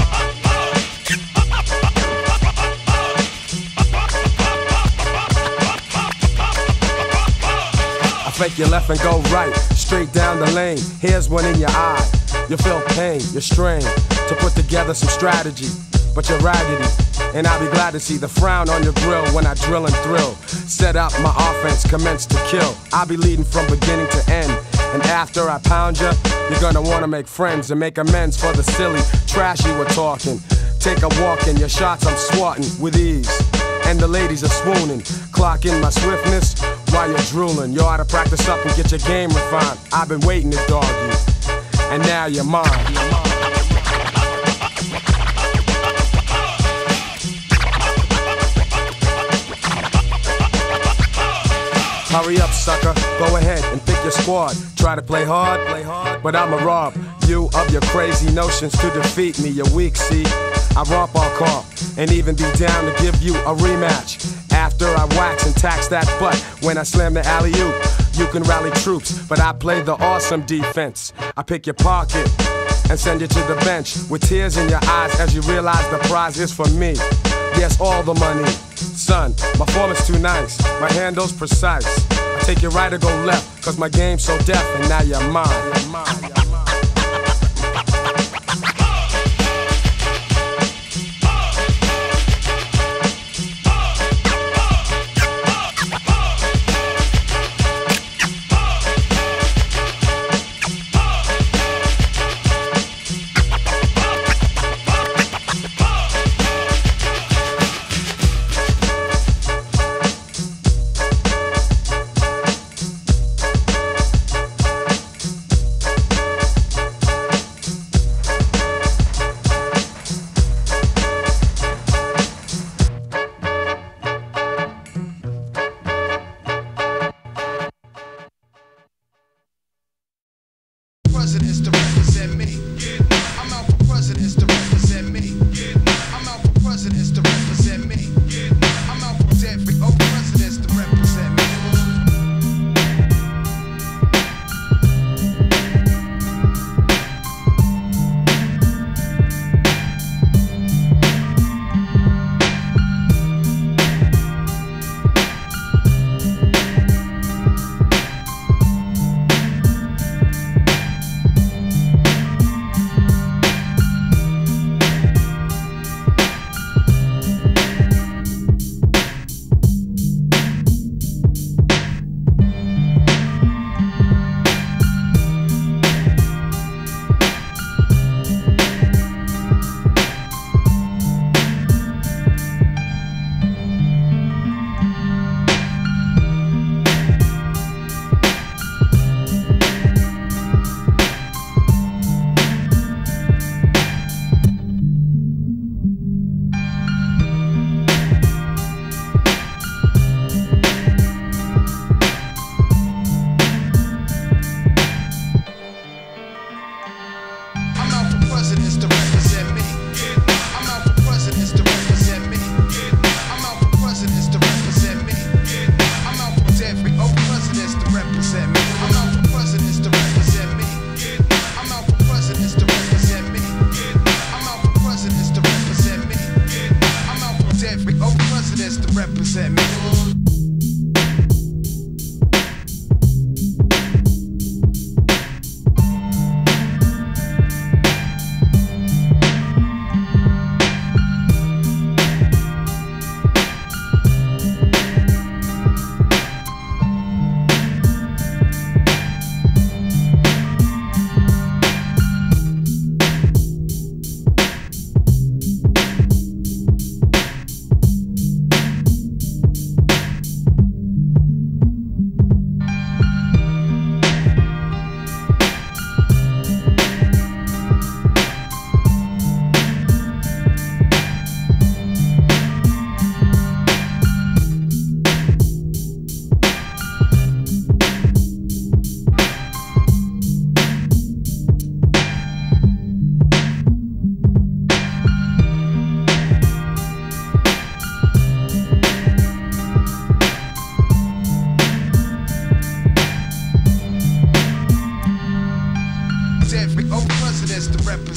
I fake your left and go right, straight down the lane. Here's one in your eye. You feel pain, you're strained to put together some strategy, but you're raggedy. And I'll be glad to see the frown on your grill when I drill and thrill. Set up my offense, commence to kill. I'll be leading from beginning to end. And after I pound you, you're gonna wanna make friends and make amends for the silly trash you were talking. Take a walk in your shots, I'm swatting with ease. And the ladies are swooning. Clock in my swiftness while you're drooling. You ought to practice up and get your game refined. I've been waiting to dog you, and now you're mine. You're mine. Hurry up, sucker, go ahead and pick your squad. Try to play hard, play hard, but I'ma rob you of your crazy notions to defeat me. You're weak, see? I romp our car and even be down to give you a rematch. After I wax and tax that butt when I slam the alley-oop, you can rally troops, but I play the awesome defense. I pick your pocket and send you to the bench with tears in your eyes as you realize the prize is for me. Yes, all the money. Son, my form is too nice, my handle's precise. I take you right or go left, cause my game's so deaf, and now you're mine. You're mine, you're mine. Presidents to represent me. I'm out for presidents to represent me. I'm out for presidents to represent me. I'm out for every old presidents to represent me.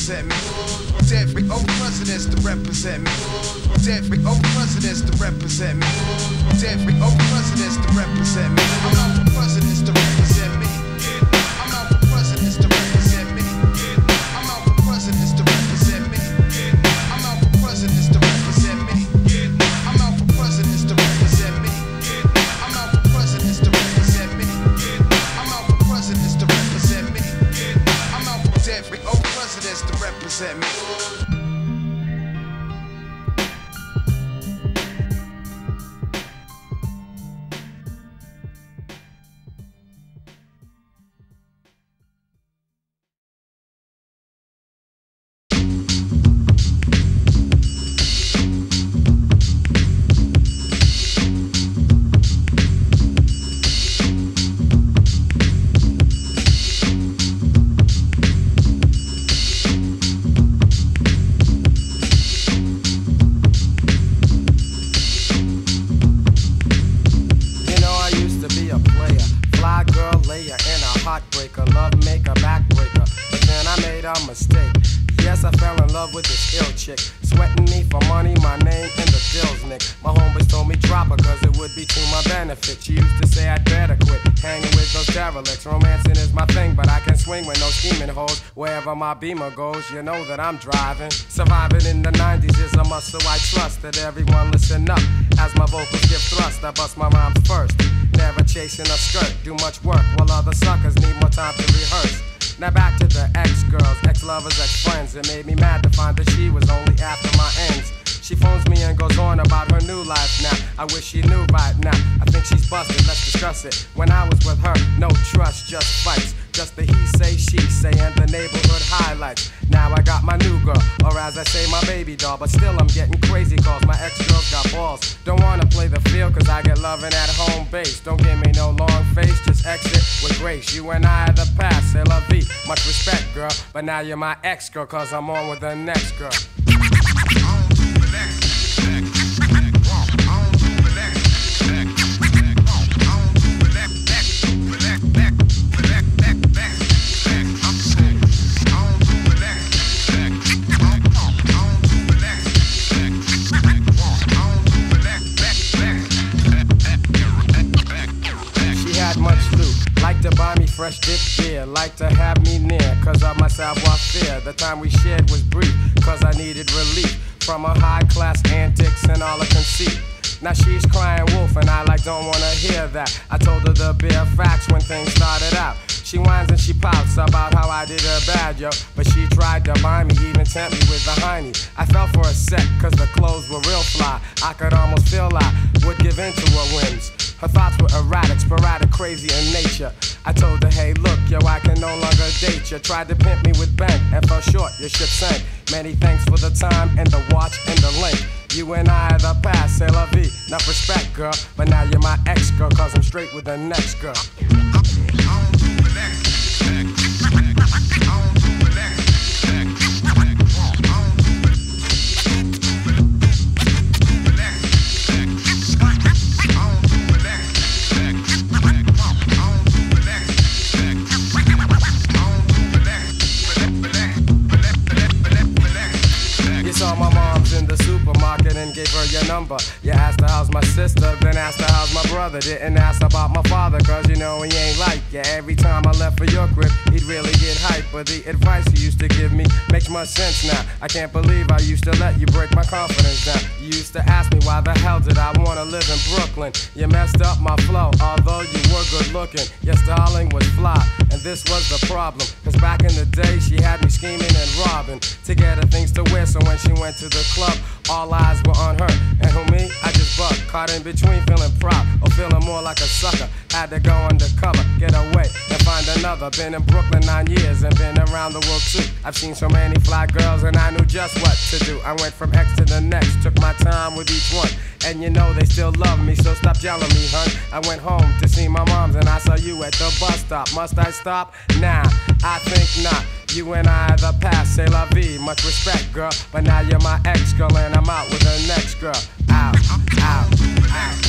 represent me. Dead free old presidents to represent me. Dead free old presidents to represent me. Dead free old presidents to represent me. I'm out for presidents to represent me. I'm out for presidents to represent me. I'm out for presidents to represent me. I'm out for presidents to represent me. I'm out for presidents to represent me. I'm out for presidents to represent me. I'm out for presidents to represent me. I'm out for dead free old presidents to represent me. Wherever my Beamer goes, you know that I'm driving. Surviving in the nineties is a must, so I trust that everyone listen up. As my vocals give thrust, I bust my rhymes first. Never chasing a skirt, do much work while other suckers need more time to rehearse. Now back to the ex-girls, ex-lovers, ex-friends. It made me mad to find that she was only after my ends. She phones me and goes on about her new life now. I wish she knew right now. I think she's busted, let's discuss it. When I was with her, no trust, just fights. Just the he say, she say, and the neighborhood highlights. Now I got my new girl, or as I say, my baby doll. But still I'm getting crazy cause my ex-girls got balls. Don't wanna play the field cause I get loving at home base. Don't give me no long face, just exit with grace. You and I are the past, c'est la vie. Much respect, girl, but now you're my ex-girl cause I'm on with the next girl. Like to buy me fresh dip gear, like to have me near, cause of my savoir-faire. The time we shared was brief, cause I needed relief from her high-class antics and all her conceit. Now she's crying wolf and I like don't wanna hear that. I told her the bare facts when things started out. She whines and she pouts about how I did her bad, yo. But she tried to buy me, even tempt me with the hiney. I fell for a sec, cause the clothes were real fly. I could almost feel I would give in to her whims. Her thoughts were erratic, sporadic, crazy in nature. I told her, hey, look, yo, I can no longer date you. Tried to pimp me with bank, and fell short, your ship sank. Many thanks for the time and the watch and the link. You and I are the past, c'est la vie. Enough respect, girl, but now you're my ex-girl, cause I'm straight with the next girl. Saw my mom's in the supermarket and gave her your number. You asked her how's my sister, then asked her how's my brother. Didn't ask about my father, cause you know he ain't like ya. Every time I left for your crib, he'd really get hype. But the advice you used to give me makes much sense now. I can't believe I used to let you break my confidence down. You used to ask me why the hell did I wanna live in Brooklyn. You messed up my flow, although you were good looking. Your styling was fly, and this was the problem. Cause back in the day, she had me scheming and robbing to get her things to wear, so when she went to the club, all eyes were on her. And who me? I just bugged, caught in between, feeling proud or feeling more like a sucker. Had to go undercover, get away and find another. Been in Brooklyn nine years and been around the world too. I've seen so many fly girls and I knew just what to do. I went from X to the next, took my time with each one. And you know they still love me, so stop yelling me, hun. I went home to see my moms and I saw you at the bus stop. Must I stop? Nah, I think not. You and I are the past, c'est la vie. Much respect, girl, but now you're my ex-girl and I'm out with the next girl. Out, out, out.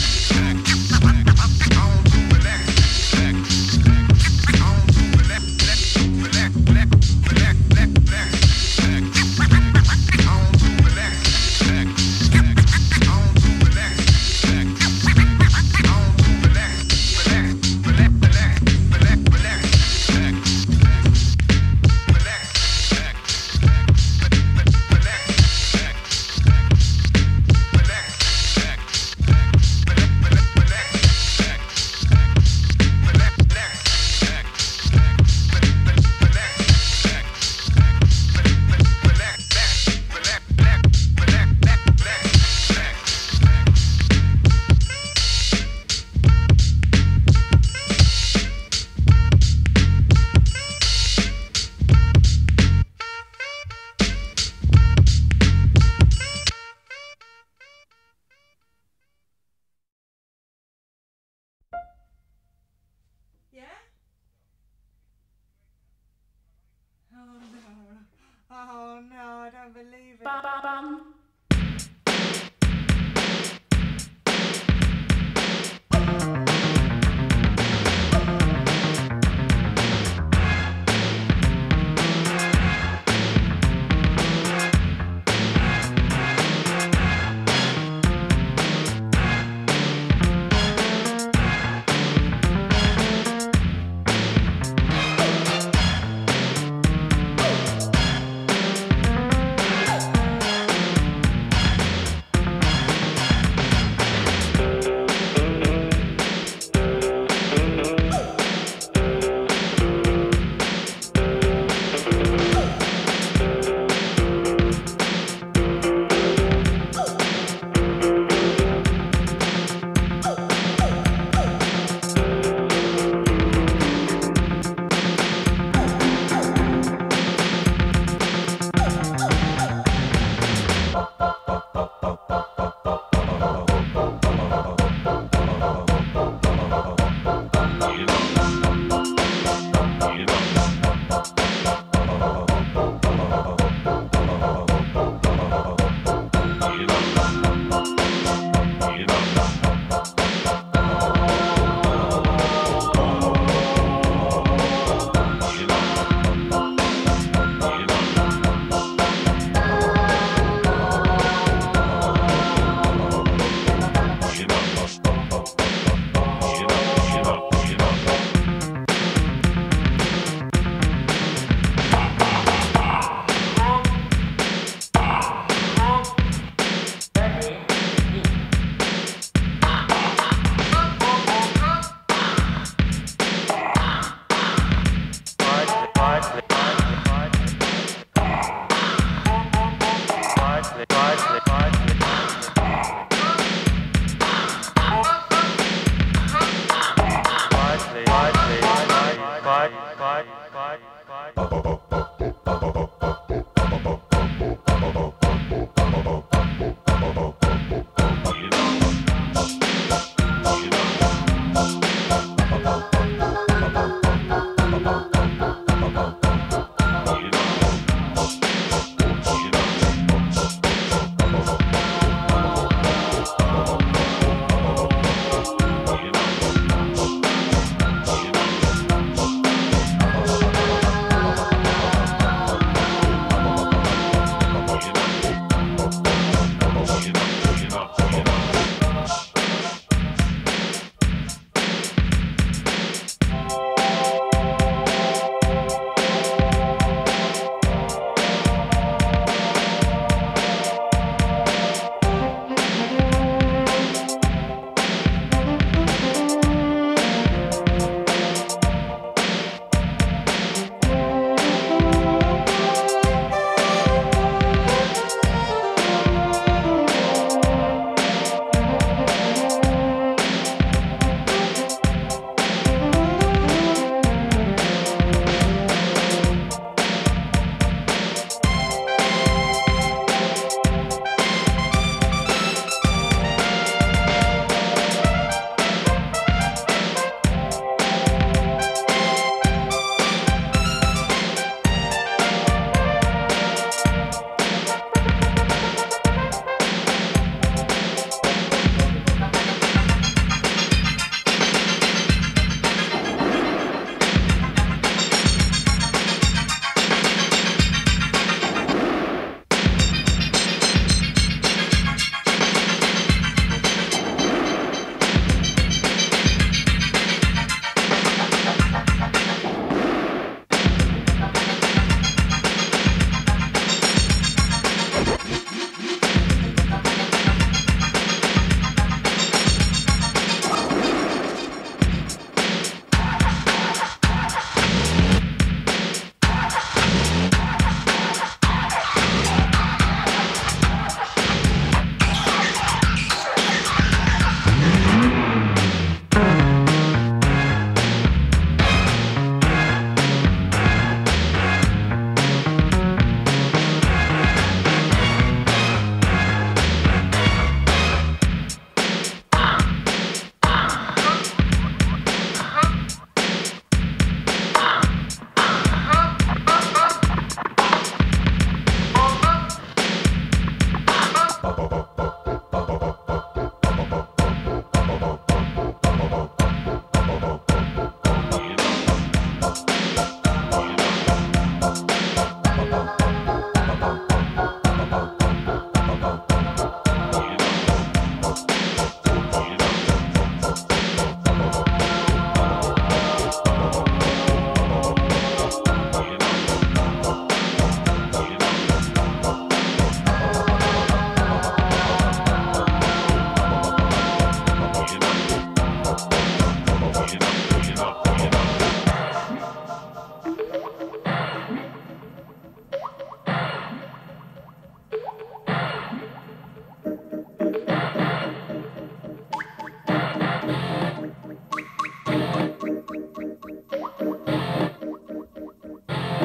Thank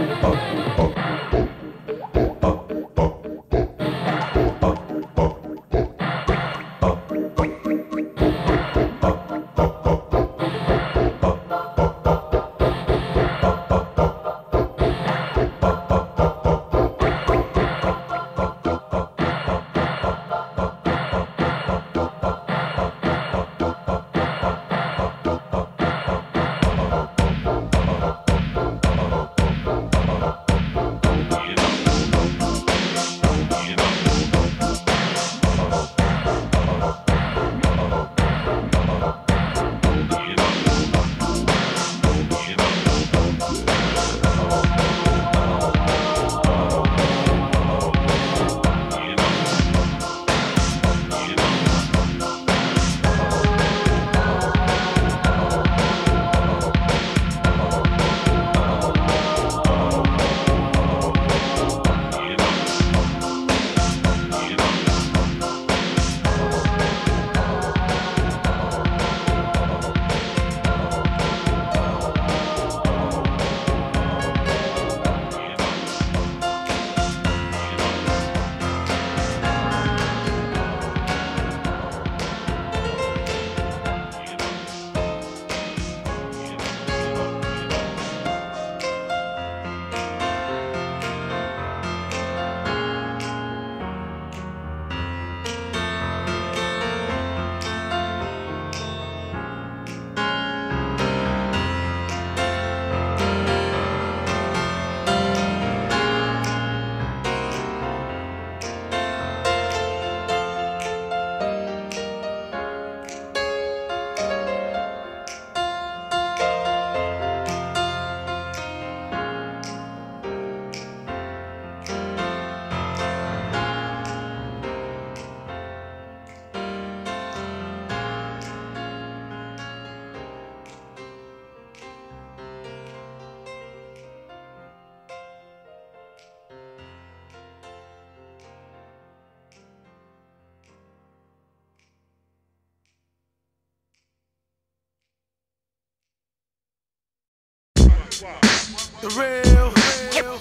The real, real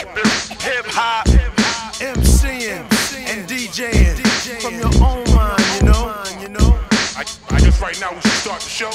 hip hop MCing and DJing from your own mind, you know. You know. I, I guess right now we should start the show.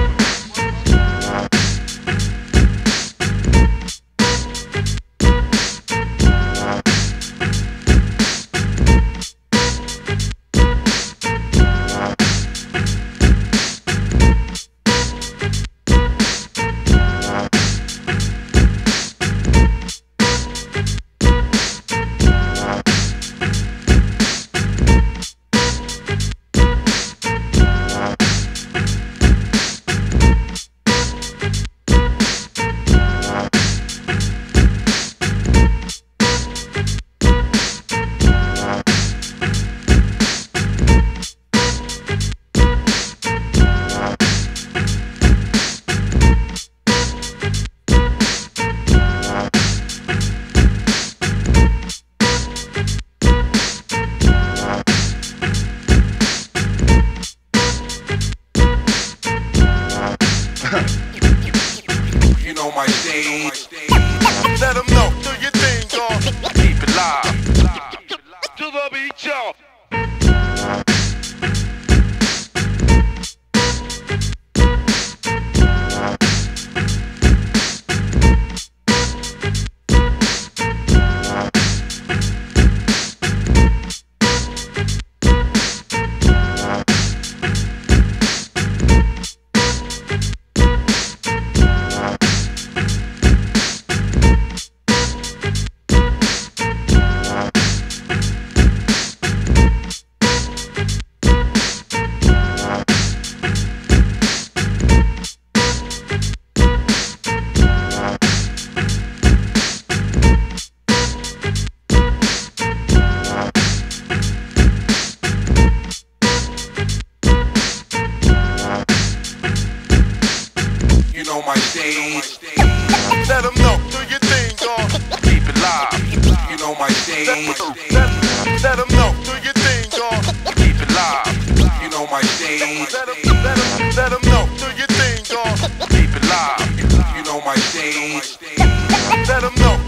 You know my stage. Let them know, do your thing, dog. Keep it live. To the beat, y'all. You know my stage. Let them know, do your thing, dog. Keep it live. You know my stage. Let, let them know, do your thing, dog. Keep it live. You know my stage. Let them, let them, let them know, do your thing, dog. Keep it live. You know my stage. Let them know.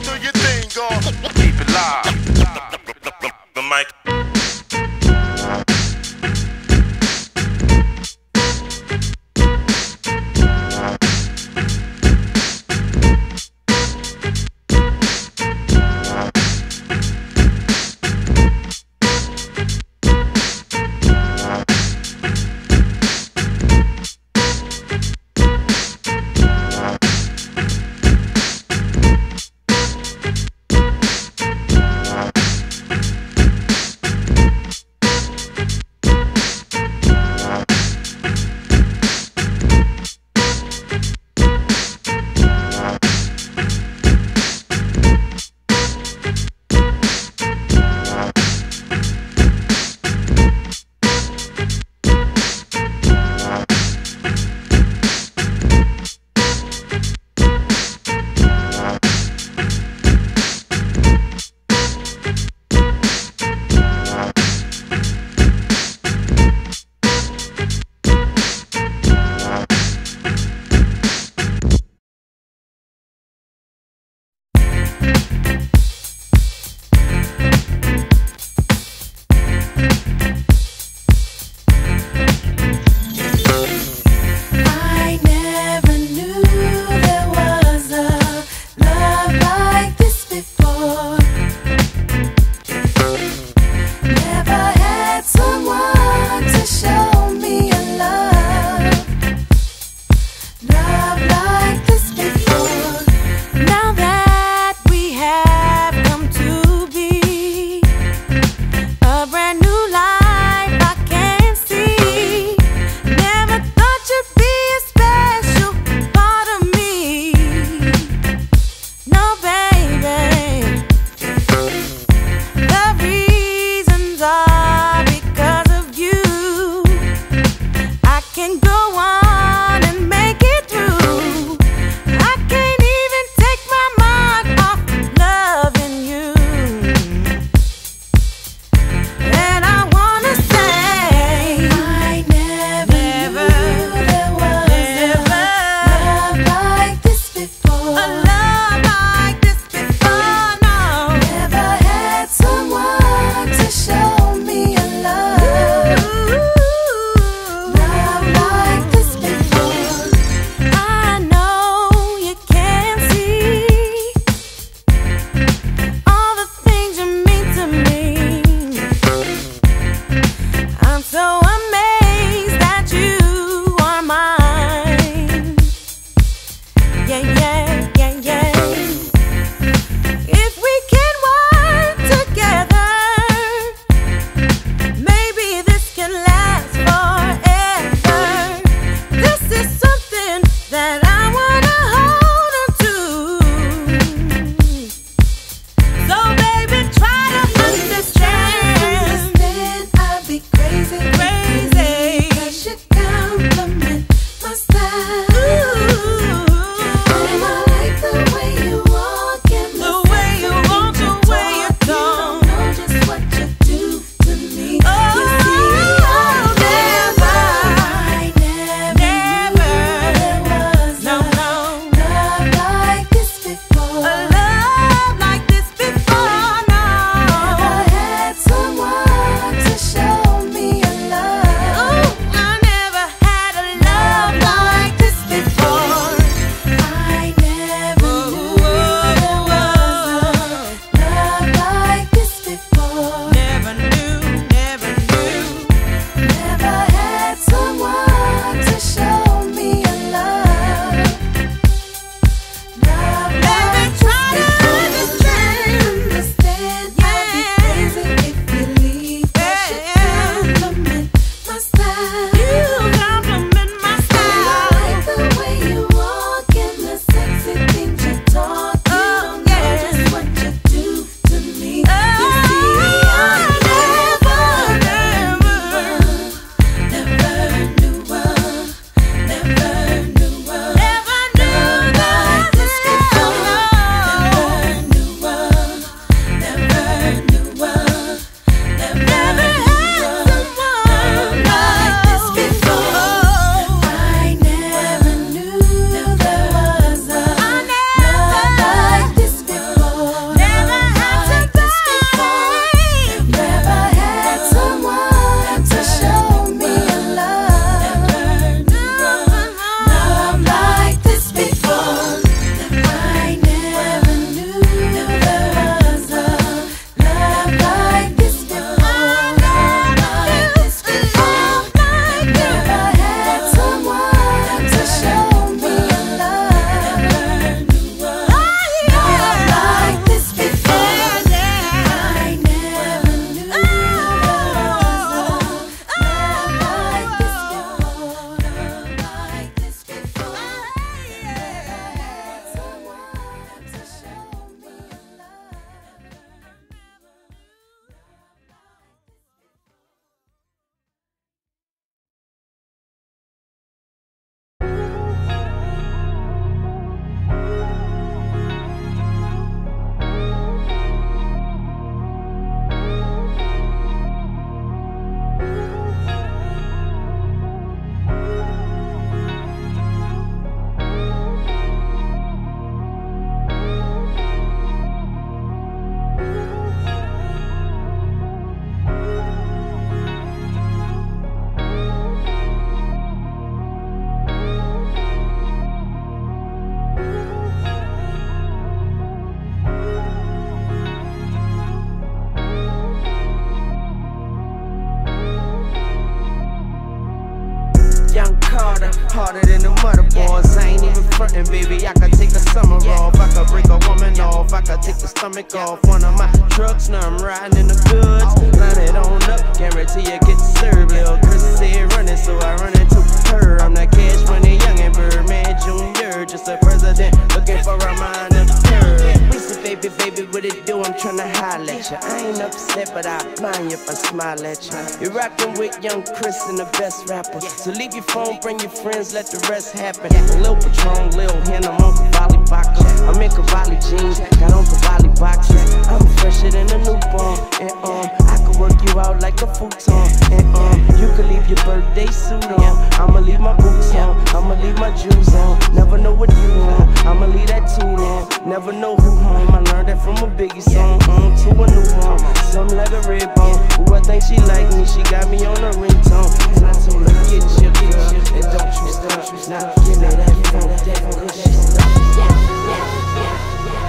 frontin', baby, I could take the summer off. I could break a woman off, I could take the stomach off one of my trucks. Now I'm riding in the goods. Line it on up, guarantee you get served. Lil' Chris said running, so I run into her. I'm that cash money youngin' Birdman Junior Just a president looking for a mind of her. We say, baby, baby, what it do? I'm tryna holler at ya. I ain't upset, but I blind you if I smile at ya. You're rockin' with young Chris and the best rapper. So leave your phone, bring your friends, let the rest happen. Lil Patron, Lil Hen, I'm on Cavalli vodka. I'm in Cavalli jeans, got on Cavalli boxes. I'm fresher than a newborn, and um, I could work you out like a futon. And um, you could leave your birthday suit on. I'ma leave my boots on, I'ma leave my jewels on. Never know what you want, I'ma leave that tool on. Never know who home, I learned that from a Biggie song. Um, to a new one, something like a red bone. Ooh, I think she like me, she got me on a ringtone. And I told her, get your girl, and don't you stop. Now give me that phone, that phone, she stop. Yeah, yeah, yeah.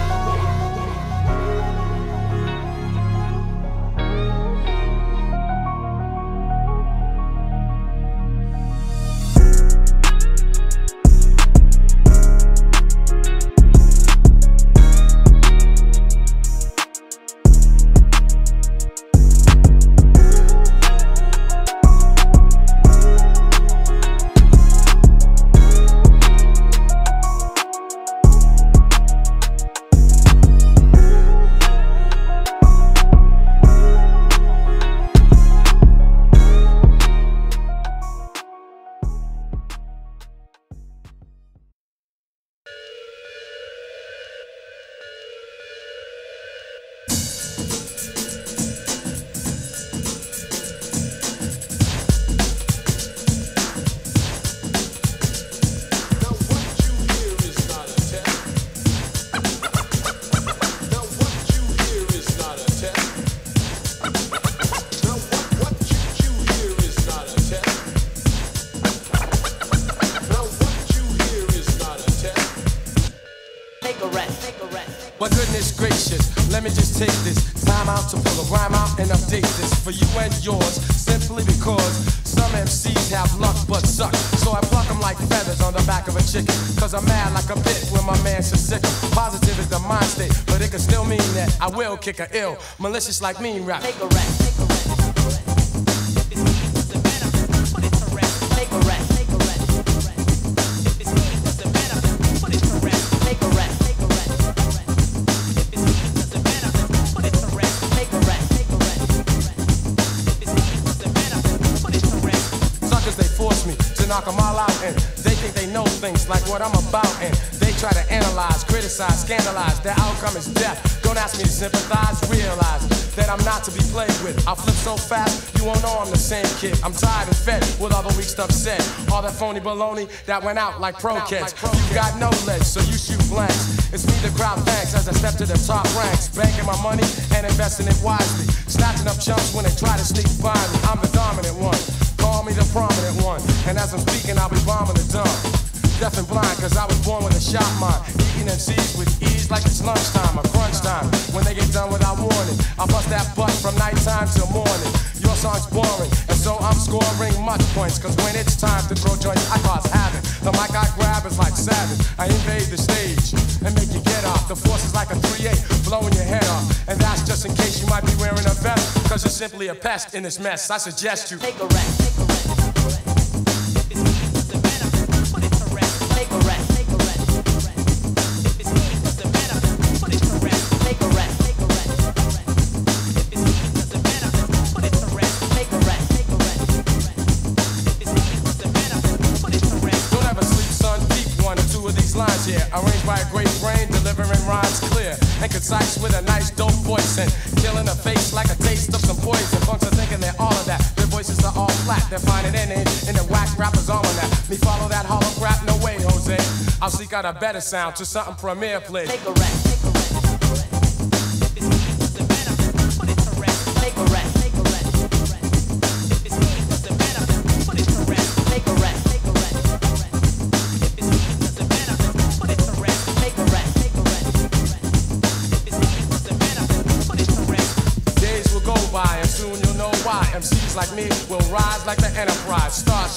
But goodness gracious, let me just take this time out to pull a rhyme out and update this for you and yours, simply because some M Cs have luck but suck. So I pluck them like feathers on the back of a chicken, cause I'm mad like a bit when my man's so sick. Positive is the mind state, but it can still mean that I will kick a ill, malicious like mean rap. Take a rap, take a rap, take a rap. If it's me, what's the matter? Put it to rap. Take a rap, take a rap, take a rap. If it's me, what's the matter? Put it to rap. Take a rap, take a rap, take a rap. If it's me, what's the matter? Put it to rap. Take a rap, take a rap, take a rap. If it's me, what's the matter? Put it to rap. Suckers, they force me to knock them all out, and they think they know things like what I'm about, and they try to analyze, criticize, scandalize. Their outcome is death. Don't ask me to sympathize, realize that I'm not to be played with. I flip so fast, you won't know I'm the same kid. I'm tired and fed with all the weak stuff said. All that phony baloney that went out like pro kids. You got no legs, so you shoot blanks. It's me the crowd thanks as I step to the top ranks, banking my money and investing it wisely, snatching up chumps when they try to sneak by me. I'm the dominant one, call me the prominent one, and as I'm speaking I'll be bombing the dump. Deaf and blind, cause I was born with a shot mind, eating M Cs with ease like it's lunchtime or crunch time. When they get done without warning, I bust that butt from nighttime till morning. Your song's boring, and so I'm scoring much points, cause when it's time to throw joints, I cause havoc. The mic I grab is like savage, I invade the stage and make you get off. The force is like a three eight, blowing your head off. And that's just in case you might be wearing a vest, cause you're simply a pest in this mess. I suggest you take a rap, take a rap, take a rap. If it's me, what's the matter? Put it to rap. Take a rap, take a rap, take a rap. If it's me, what's the matter? Put it to rap. Take a rap, take a rap, take a rap. If it's me, what's the matter? Put it to rap. Take a rap, take a rap, take a rap. If it's me, what's the matter? Put it to rap. Don't ever sleep, son. Peep one or two of these lines here, arranged by a great brain, delivering rhymes clear and concise with a nice dope voice, and killing a face like a taste of some poison. Punks are thinking they're all of that. Their voices are all flat. They're finding in it in the whack rappers almanac. Me follow that hollow crap? No way, Jose. I'll seek out a better sound to something Premier plays. Take a rap, take a rap, take a rap. If it's me, what's the matter? Put it to rap. Take a rap, take a rap, take a rap. If it's me, what's the matter? Put it to rap. Take a rap, take a rap, take a rap. If it's me, what's the matter? Put it to rap. Take a rap, take a rap, take a rap. If it's me, what's the matter? Put it to rap. Days will go by and soon you'll know why. M Cs like me will rise like the Enterprise starship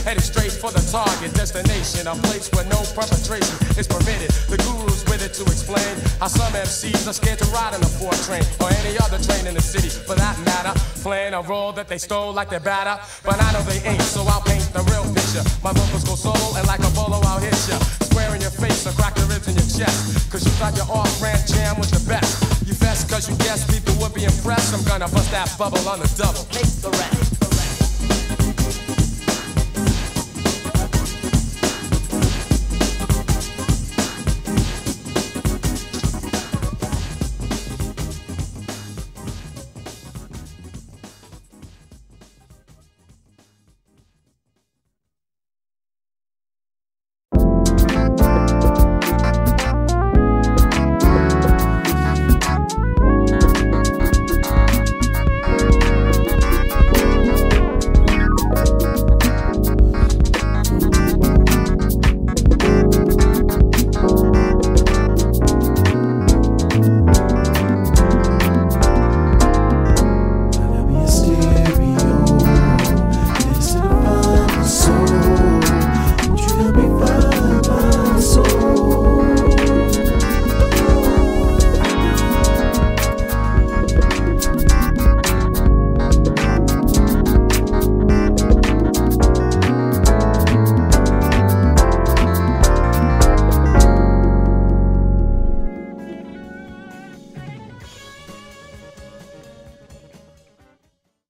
headed straight for the target destination, a place where no perpetration is permitted. The guru's with it to explain how some M Cs are scared to ride on a four train or any other train in the city, for that matter, playing a role that they stole like they're batter. But I know they ain't, so I'll paint the real picture. My vocals go solo, and like a bolo, I'll hit ya. Square in your face or crack the ribs in your chest. Cause you thought your off-brand jam was the best. You vest cause you guess people would be impressed. I'm gonna bust that bubble on the double. Take the rest.